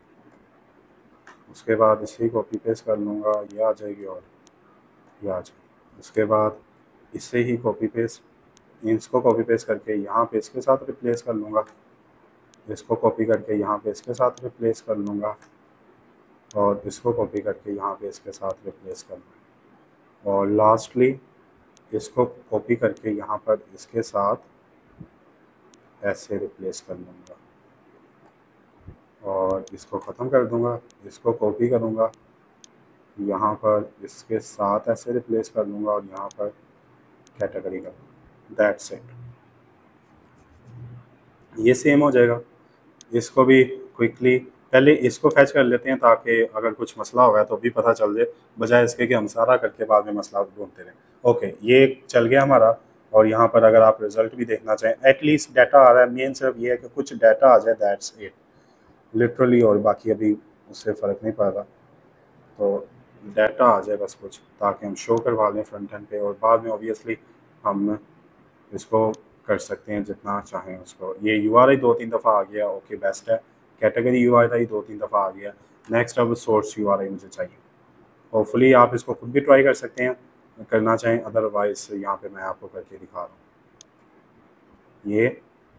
उसके बाद इसे कॉपी पेस्ट कर लूँगा, ये आ जाएगी और ये आ जाएगी। उसके बाद इससे ही कॉपी पेस्ट, इसको कॉपी पेस्ट करके यहाँ पे इसके साथ रिप्लेस कर लूँगा, इसको कॉपी करके यहाँ पे इसके साथ रिप्लेस कर लूँगा, और इसको कॉपी करके यहाँ पे इसके साथ रिप्लेस कर लूँगा, और लास्टली इसको कॉपी करके यहाँ पर इसके साथ ऐसे रिप्लेस कर लूँगा और इसको ख़त्म कर दूँगा। इसको कॉपी करूँगा, यहाँ पर इसके साथ ऐसे रिप्लेस कर लूँगा और यहाँ पर कैटेगरी कर लूँगा, दैट्स इट। ये सेम हो जाएगा। इसको भी क्विकली पहले इसको फैच कर लेते हैं ताकि अगर कुछ मसला होगा तो भी पता चल जाए, बजाय इसके कि हम सारा करके बाद में मसला ढूंढते रहें। ओके, ये चल गया हमारा, और यहाँ पर अगर आप रिजल्ट भी देखना चाहें, एटलीस्ट डाटा आ रहा है, मेन सिर्फ ये है कि कुछ डाटा आ जाए, दैट्स इट लिटरली, और बाकी अभी उससे फ़र्क नहीं पड़ रहा, तो डाटा आ जाए बस कुछ, ताकि हम शो करवा लें फ्रंट एंड पे, और बाद में ऑब्वियसली हम इसको कर सकते हैं जितना चाहें उसको। ये यू आर आई दो तीन दफ़ा आ गया, ओके बेस्ट है। कैटेगरी यू आर आई दो तीन दफ़ा आ गया, नेक्स्ट अब सोर्स यू आर आई मुझे चाहिए। होपफुली आप इसको खुद भी ट्राई कर सकते हैं करना चाहें, अदरवाइज यहाँ पे मैं आपको करके दिखा रहा हूँ। ये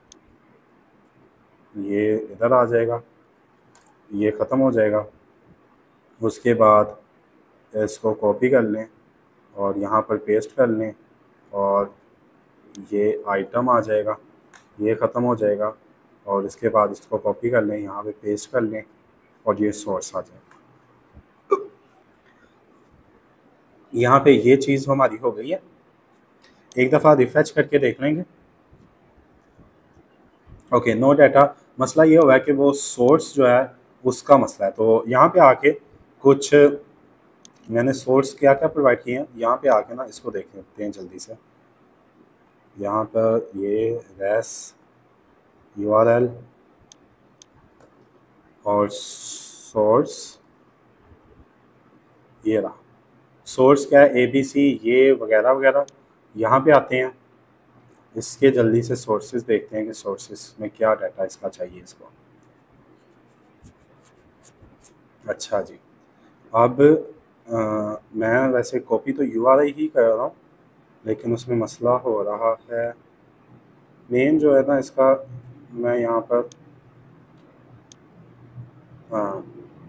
ये इधर आ जाएगा, ये ख़त्म हो जाएगा। उसके बाद इसको कॉपी कर लें और यहाँ पर पेस्ट कर लें, और ये आइटम आ जाएगा, ये ख़त्म हो जाएगा, और इसके बाद इसको कॉपी कर लें, यहाँ पे पेस्ट कर लें, और ये सोर्स आ जाएगा। यहाँ पे ये चीज़ हमारी हो गई है। एक दफ़ा रिफ्रेश करके देख लेंगे। Okay, no data. मसला ये हुआ है कि वो सोर्स जो है उसका मसला है। तो यहाँ पे आके कुछ मैंने सोर्स क्या क्या प्रोवाइड किए हैं, यहाँ पे आके ना इसको देख लेते हैं जल्दी से। यहाँ पर ये रेस यूआरएल और सोर्स, ये रहा सोर्स क्या है, एबीसी ये वगैरह वगैरह। यहाँ पे आते हैं, इसके जल्दी से सोर्सेज देखते हैं कि सोर्सेज में क्या डाटा इसका चाहिए इसको। अच्छा जी, अब आ, मैं वैसे कॉपी तो यूआरएल ही कर रहा हूँ, लेकिन उसमें मसला हो रहा है। मेन जो है ना इसका, मैं यहाँ पर हाँ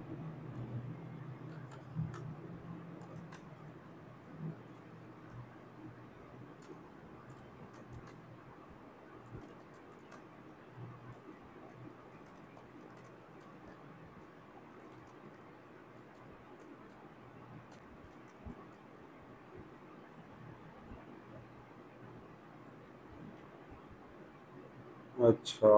अच्छा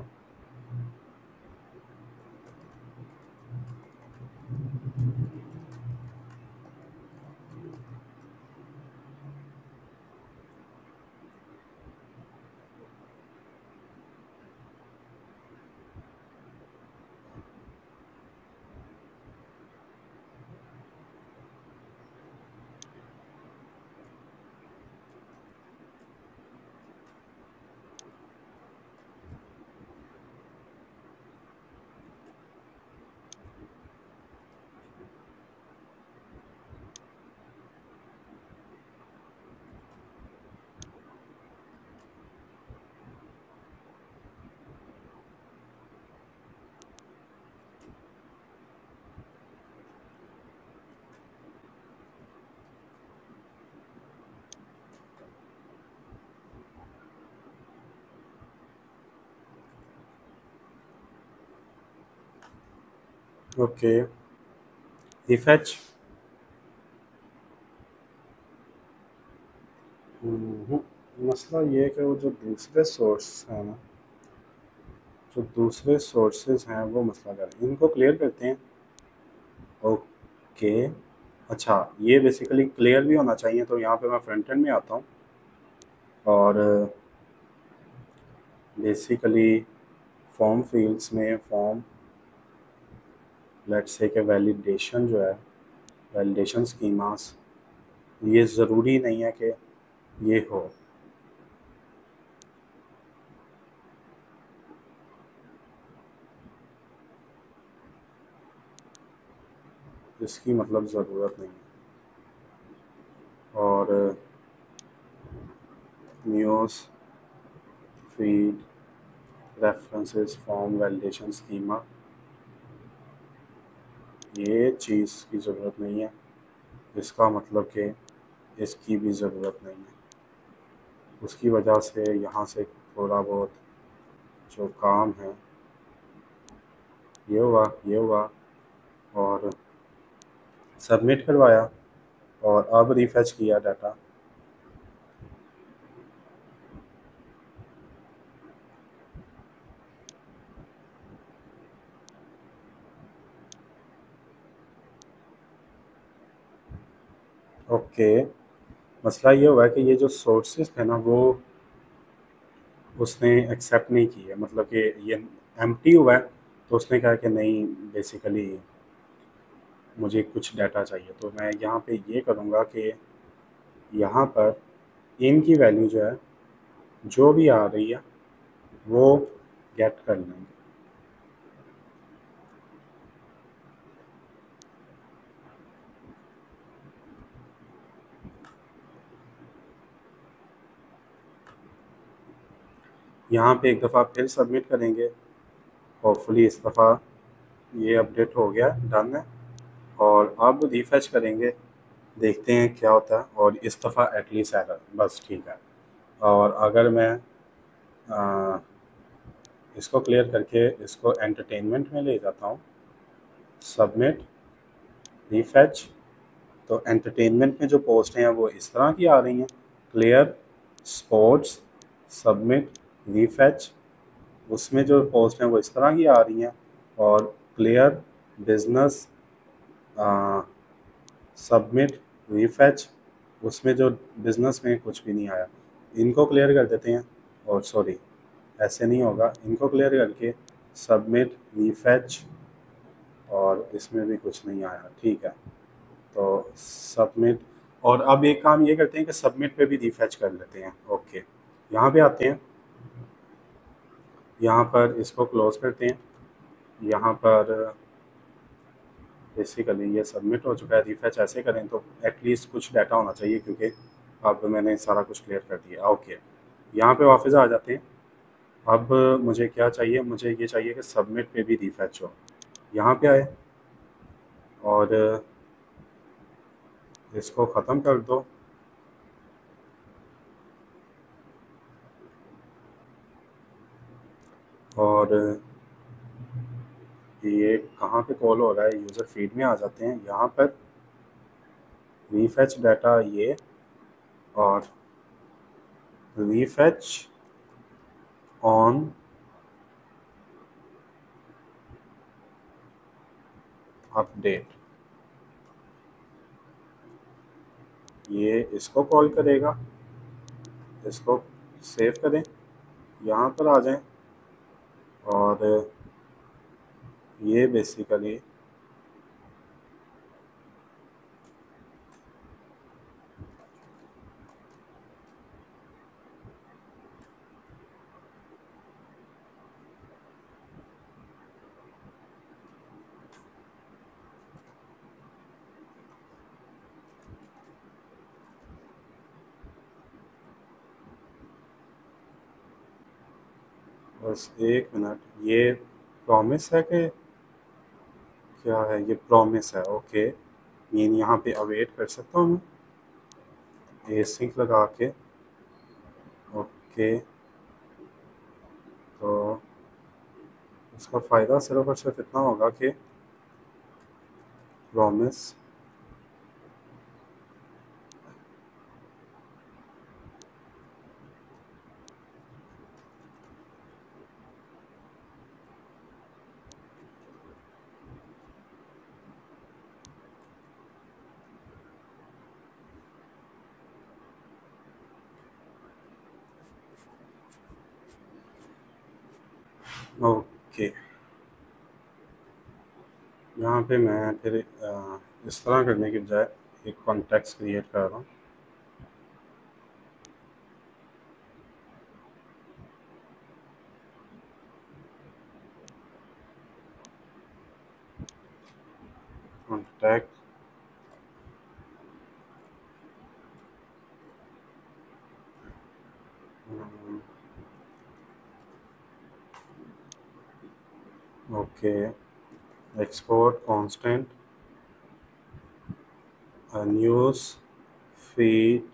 ओके, रिफेच। मसला ये है कि वो जो दूसरे सोर्स हैं ना, जो दूसरे सोर्सेज हैं वो मसला कर रहे हैं, इनको क्लियर करते हैं। ओके, अच्छा ये बेसिकली क्लियर भी होना चाहिए। तो यहाँ पे मैं फ्रंट एंड में आता हूँ और बेसिकली फॉर्म फील्ड्स में फॉर्म लेट्स से के वैलिडेशन जो है, वैलिडेशन स्कीमास, ये ज़रूरी नहीं है कि ये हो। इसकी मतलब ज़रूरत नहीं है। और news feed references form validation schema, ये चीज़ की ज़रूरत नहीं है। इसका मतलब कि इसकी भी ज़रूरत नहीं है। उसकी वजह से यहाँ से थोड़ा बहुत जो काम है ये हुआ ये हुआ और सबमिट करवाया और अब रिफेच किया डाटा। ओके, मसला ये हुआ है कि ये जो सोर्सेज थे ना वो उसने एक्सेप्ट नहीं की है, मतलब कि ये एम्प्टी हुआ है। तो उसने कहा कि नहीं, बेसिकली मुझे कुछ डाटा चाहिए। तो मैं यहाँ पे ये करूँगा कि यहाँ पर इन की वैल्यू जो है, जो भी आ रही है वो गेट कर लेंगे। यहाँ पे एक दफ़ा फिर सबमिट करेंगे। होपफुली इस दफ़ा ये अपडेट हो गया, डन है। और अब रिफ्रेश करेंगे, देखते हैं क्या होता है। और इस दफ़ा एटलीस्ट एरर, बस ठीक है। और अगर मैं आ, इसको क्लियर करके इसको एंटरटेनमेंट में ले जाता हूँ, सबमिट, रिफ्रेश, तो एंटरटेनमेंट में जो पोस्ट हैं वो इस तरह की आ रही हैं, क्लियर, स्पोर्ट्स, सबमिट, रीफेच। उसमें जो पोस्ट हैं वो इस तरह की आ रही हैं, और क्लियर, बिजनेस, सबमिट, रीफेच, उसमें जो बिजनेस में कुछ भी नहीं आया। इनको क्लियर कर देते हैं, और सॉरी ऐसे नहीं होगा, इनको क्लियर करके सबमिट, रीफेच, और इसमें भी कुछ नहीं आया। ठीक है, तो सबमिट, और अब एक काम ये करते हैं कि सबमिट पे भी रीफेच कर लेते हैं। ओके, यहाँ पे आते हैं, यहाँ पर इसको क्लोज करते हैं। यहाँ पर बेसिकली ये सबमिट हो चुका है। रीफेच ऐसे करें तो एटलीस्ट कुछ डाटा होना चाहिए, क्योंकि अब मैंने सारा कुछ क्लियर कर दिया। ओके, यहाँ पे वापस आ जाते हैं। अब मुझे क्या चाहिए, मुझे ये चाहिए कि सबमिट पे भी रीफेच हो। यहाँ पे आए और इसको ख़त्म कर दो। और ये कहाँ पे कॉल हो रहा है, यूज़र फीड में आ जाते हैं। यहाँ पर रीफेच डाटा ये, और रीफेच ऑन अपडेट, ये इसको कॉल करेगा। इसको सेव करें, यहाँ पर आ जाएं, और ये बेसिकली बस एक मिनट, ये प्रॉमिस है कि क्या है? ये प्रॉमिस है। ओके, ये यहाँ पे अवेट कर सकता हूँ मैं एसिंक लगा के। ओके, तो उसका फ़ायदा सिर्फ और सिर्फ इतना होगा कि प्रॉमिस ओके, यहाँ पे मैं फिर आ, इस तरह करने के बजाय एक कॉन्टेक्स्ट क्रिएट कर रहा हूँ। Contact okay, export constant news feed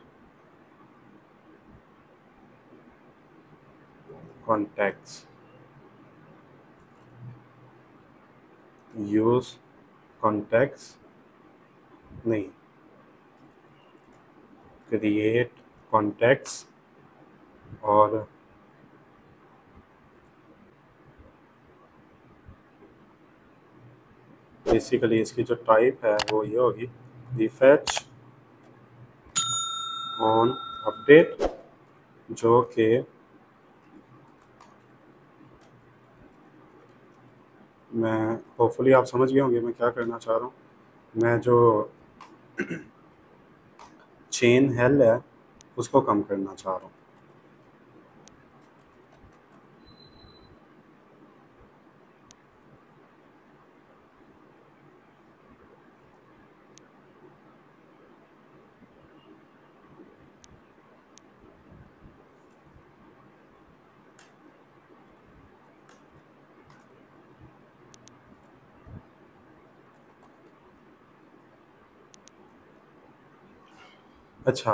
contacts, use contacts नहीं, क्रिएट कॉन्टैक्ट्स, और बेसिकली इसकी जो टाइप है वो ये होगी, रीफेच ऑन अपडेट, जो कि मैं होपफुली आप समझ गए होंगे मैं क्या करना चाह रहा हूँ। मैं जो चेन हेल है उसको कम करना चाह रहा हूँ। अच्छा,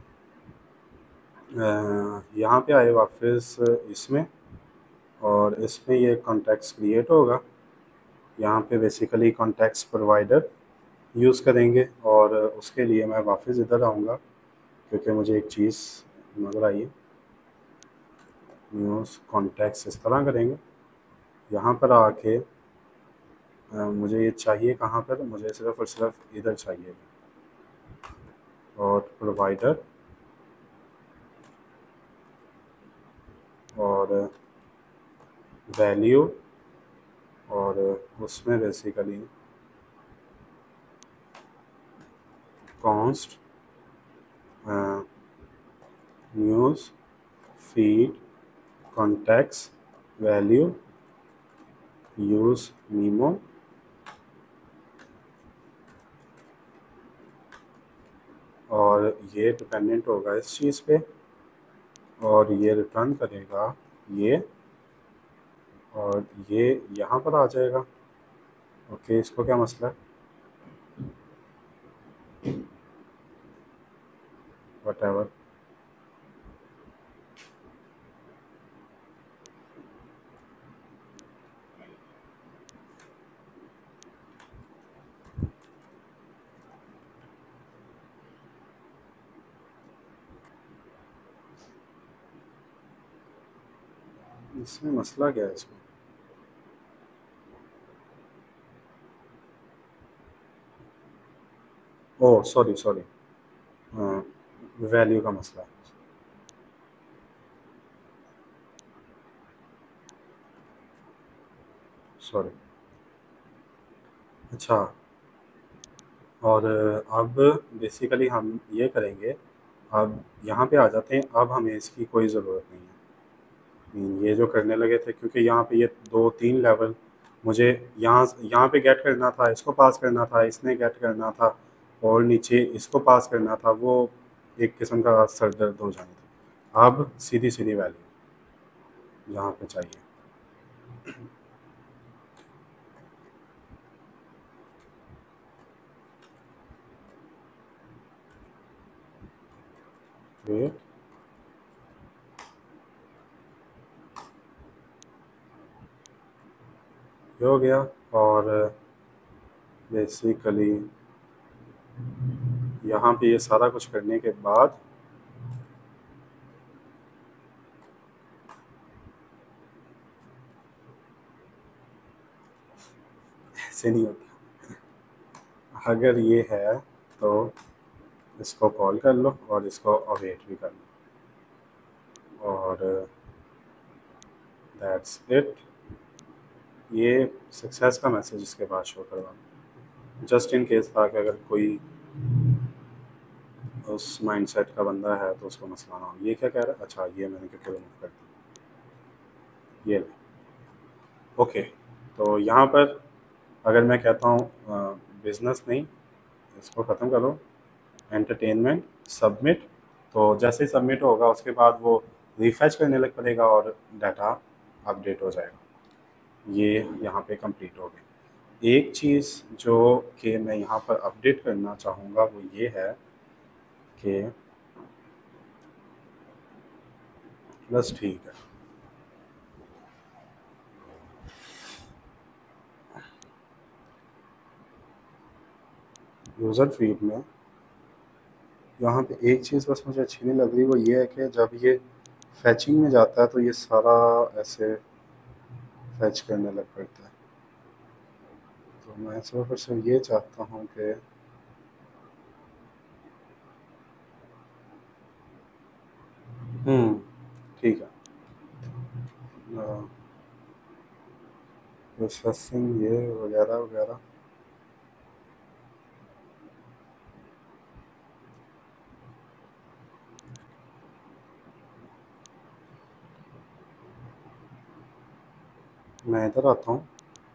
यहाँ पे आए वापस इसमें, और इसमें ये कॉन्टैक्ट्स क्रिएट होगा। यहाँ पे बेसिकली कॉन्टैक्ट्स प्रोवाइडर यूज़ करेंगे। और उसके लिए मैं वापस इधर आऊँगा क्योंकि मुझे एक चीज़ नज़र आई है। न्यूज़ कॉन्टैक्ट्स इस तरह करेंगे, यहाँ पर आके अ, मुझे ये चाहिए कहाँ पर, मुझे सिर्फ़ और सिर्फ इधर चाहिए। और प्रोवाइडर और वैल्यू और उसमें basically const news feed contacts value use memo और ये डिपेंडेंट होगा इस चीज़ पे और ये रिटर्न करेगा ये और ये यहाँ पर आ जाएगा। ओके, इसको क्या मसला है? वट इसमें मसला क्या है इसमें? ओह सॉरी सॉरी, वैल्यू का मसला है। सॉरी। अच्छा, और अब बेसिकली हम ये करेंगे, अब यहाँ पे आ जाते हैं। अब हमें इसकी कोई ज़रूरत नहीं है, ये जो करने लगे थे, क्योंकि यहाँ पे ये दो तीन लेवल मुझे यहाँ यहाँ पे गेट करना था, इसको पास करना था, इसने गेट करना था और नीचे इसको पास करना था, वो एक किस्म का सर दर्द हो जानी थी। अब सीधी सीधी वैल्यू यहाँ पे चाहिए। ये हो गया और बेसिकली यहाँ पे ये सारा कुछ करने के बाद ऐसे नहीं होता। अगर ये है तो इसको कॉल कर लो और इसको अवेट भी कर लो और दैट्स इट। ये सक्सेस का मैसेज इसके बाद शो करवा, जस्ट इन केस था कि अगर कोई उस माइंडसेट का बंदा है तो उसको मसला ना हो। ये क्या कह रहा है? अच्छा, ये मैंने क्योंकि रिमूव कर दी। ये ओके, तो यहाँ पर अगर मैं कहता हूँ बिज़नेस नहीं, इसको ख़त्म करो, एंटरटेनमेंट सबमिट, तो जैसे ही सबमिट होगा उसके बाद वो रिफ्रेश करने लग पड़ेगा और डाटा अपडेट हो जाएगा। ये यहाँ पे कंप्लीट हो गया। एक चीज़ जो कि मैं यहाँ पर अपडेट करना चाहूँगा वो ये है कि बस ठीक है, यूज़र फीड में यहाँ पे एक चीज़ बस मुझे अच्छी नहीं लग रही, वो ये है कि जब ये फैचिंग में जाता है तो ये सारा ऐसे फैच करने लग पड़ता है। तो मैं सिर्फ और सिर्फ ये चाहता हूँ कि हम्म ठीक है, प्रोसेसिंग ये वगैरह वगैरह। मैं इधर आता हूँ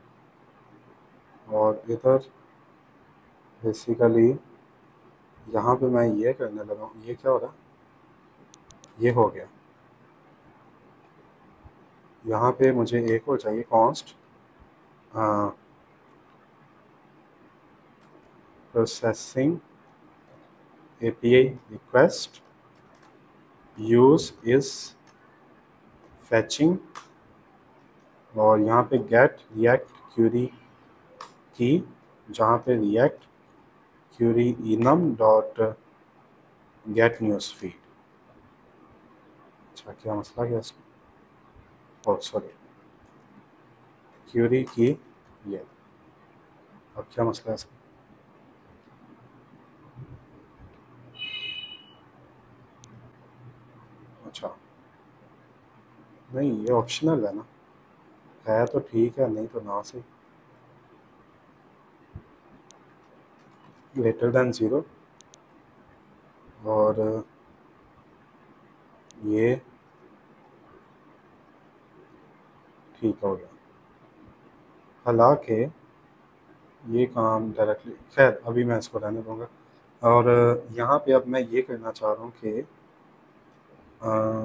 और इधर बेसिकली यहाँ पे मैं ये करने लगा हूँ। ये क्या हो रहा है? ये हो गया। यहाँ पे मुझे एक और चाहिए, const processing API request use is fetching और यहाँ पे गेट रिएक्ट क्यूरी की, जहाँ पे react query enum dot get news feed. अच्छा, क्या मसला क्या इसका? ओह सॉरी, क्यूरी की ये, अब क्या मसला है इसका? अच्छा नहीं, ये ऑप्शनल है ना, है तो ठीक है, नहीं तो ना सही। ग्रेटर दैन ज़ीरो, और ये ठीक हो गया। हालांकि ये काम डायरेक्टली, खैर अभी मैं इसको रहने दूंगा। और यहाँ पे अब मैं ये करना चाह रहा हूँ कि आ,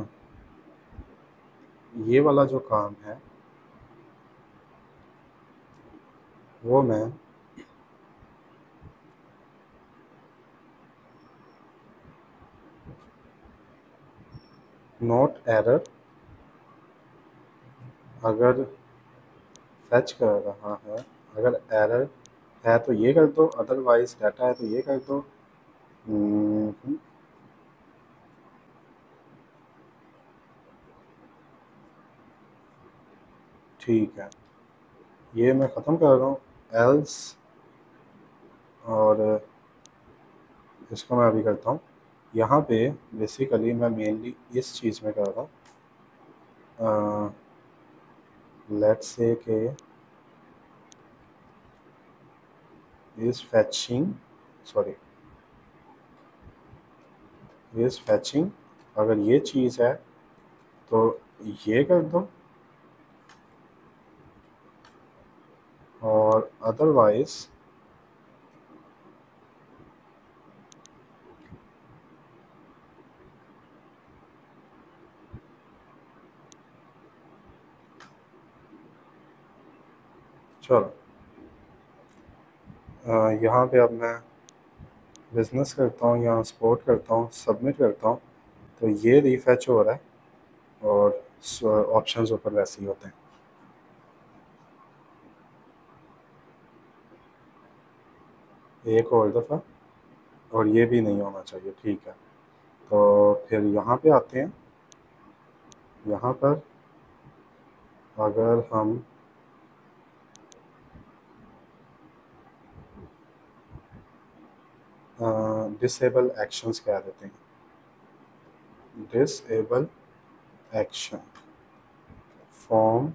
ये वाला जो काम है वो मैं नोट एरर अगर फेच कर रहा है, अगर एरर है तो ये कर दो, अदरवाइज डाटा है तो ये कर दो। हम्म, ठीक है, ये मैं ख़त्म कर रहा हूँ एल्स, और इसको मैं अभी करता हूँ। यहाँ पे बेसिकली मैं मेनली इस चीज़ में कर रहा हूँ, लेट्स से के is fetching, sorry is fetching, अगर ये चीज़ है तो ये कर दो, और अदरवाइज चलो यहाँ पे अब मैं बिजनेस करता हूँ, यहाँ सपोर्ट करता हूँ, सबमिट करता हूँ, तो ये रीफैच हो रहा है और ऑप्शंस ऊपर वैसे ही होते हैं। एक और दफ़ा, और ये भी नहीं होना चाहिए, ठीक है। तो फिर यहाँ पे आते हैं, यहाँ पर अगर हम डिसेबल एक्शंस कह देते हैं, disable action form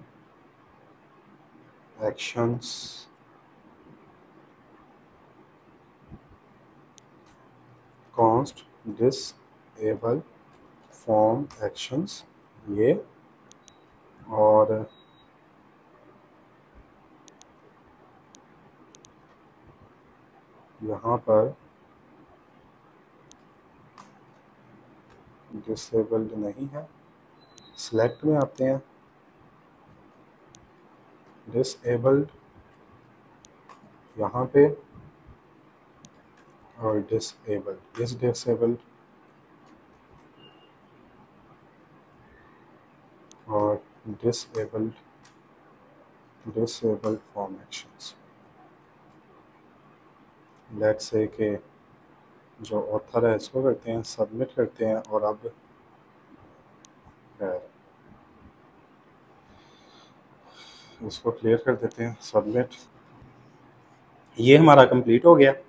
actions const disable form actions, ये, और यहाँ पर डिसेबल्ड नहीं है, सिलेक्ट में आते हैं, डिसेबल्ड यहाँ पे, और डिसेबल्ड इस डिसेबल्ड, और disabled disabled form actions. Let's say के जो ऑथर है इसको करते हैं, सबमिट करते हैं, और अब इसको क्लियर कर देते हैं, सबमिट। ये हमारा कंप्लीट हो गया।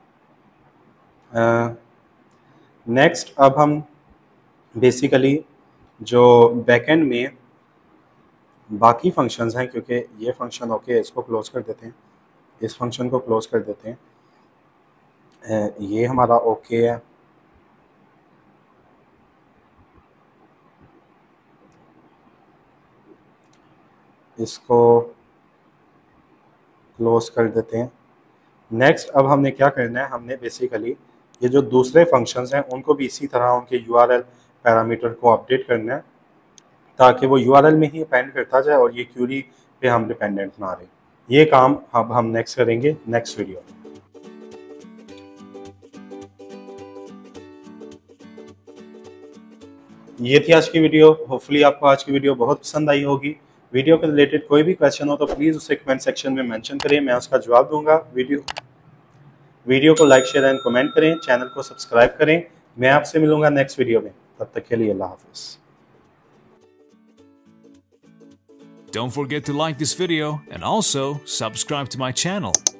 नेक्स्ट uh, अब हम बेसिकली जो बैकएंड में बाकी फंक्शंस हैं, क्योंकि ये फंक्शन ओके है, इसको क्लोज कर देते हैं, इस फंक्शन को क्लोज कर देते हैं, uh, ये हमारा ओके है। इसको क्लोज कर देते हैं। नेक्स्ट अब हमने क्या करना है, हमने बेसिकली ये जो दूसरे फंक्शंस हैं उनको भी इसी तरह उनके यूआरएल पैरामीटर को अपडेट करना है, ताकि वो यूआरएल में ही डिपेंड करता जाए और ये क्यूरी पे हम डिपेंडेंट ना रहे। ये काम अब हम नेक्स्ट करेंगे नेक्स्ट वीडियो में। ये थी आज की वीडियो। होपफुली आपको आज की वीडियो बहुत पसंद आई होगी। वीडियो के रिलेटेड कोई भी क्वेश्चन हो तो प्लीज़ उसे कमेंट सेक्शन में मेंशन करें, मैं उसका जवाब दूंगा। वीडियो वीडियो को लाइक शेयर एंड कमेंट करें, चैनल को सब्सक्राइब करें। मैं आपसे मिलूंगा नेक्स्ट वीडियो में, तब तक के लिए अल्लाह हाफिज़। Don't forget to like this video and also subscribe to my channel.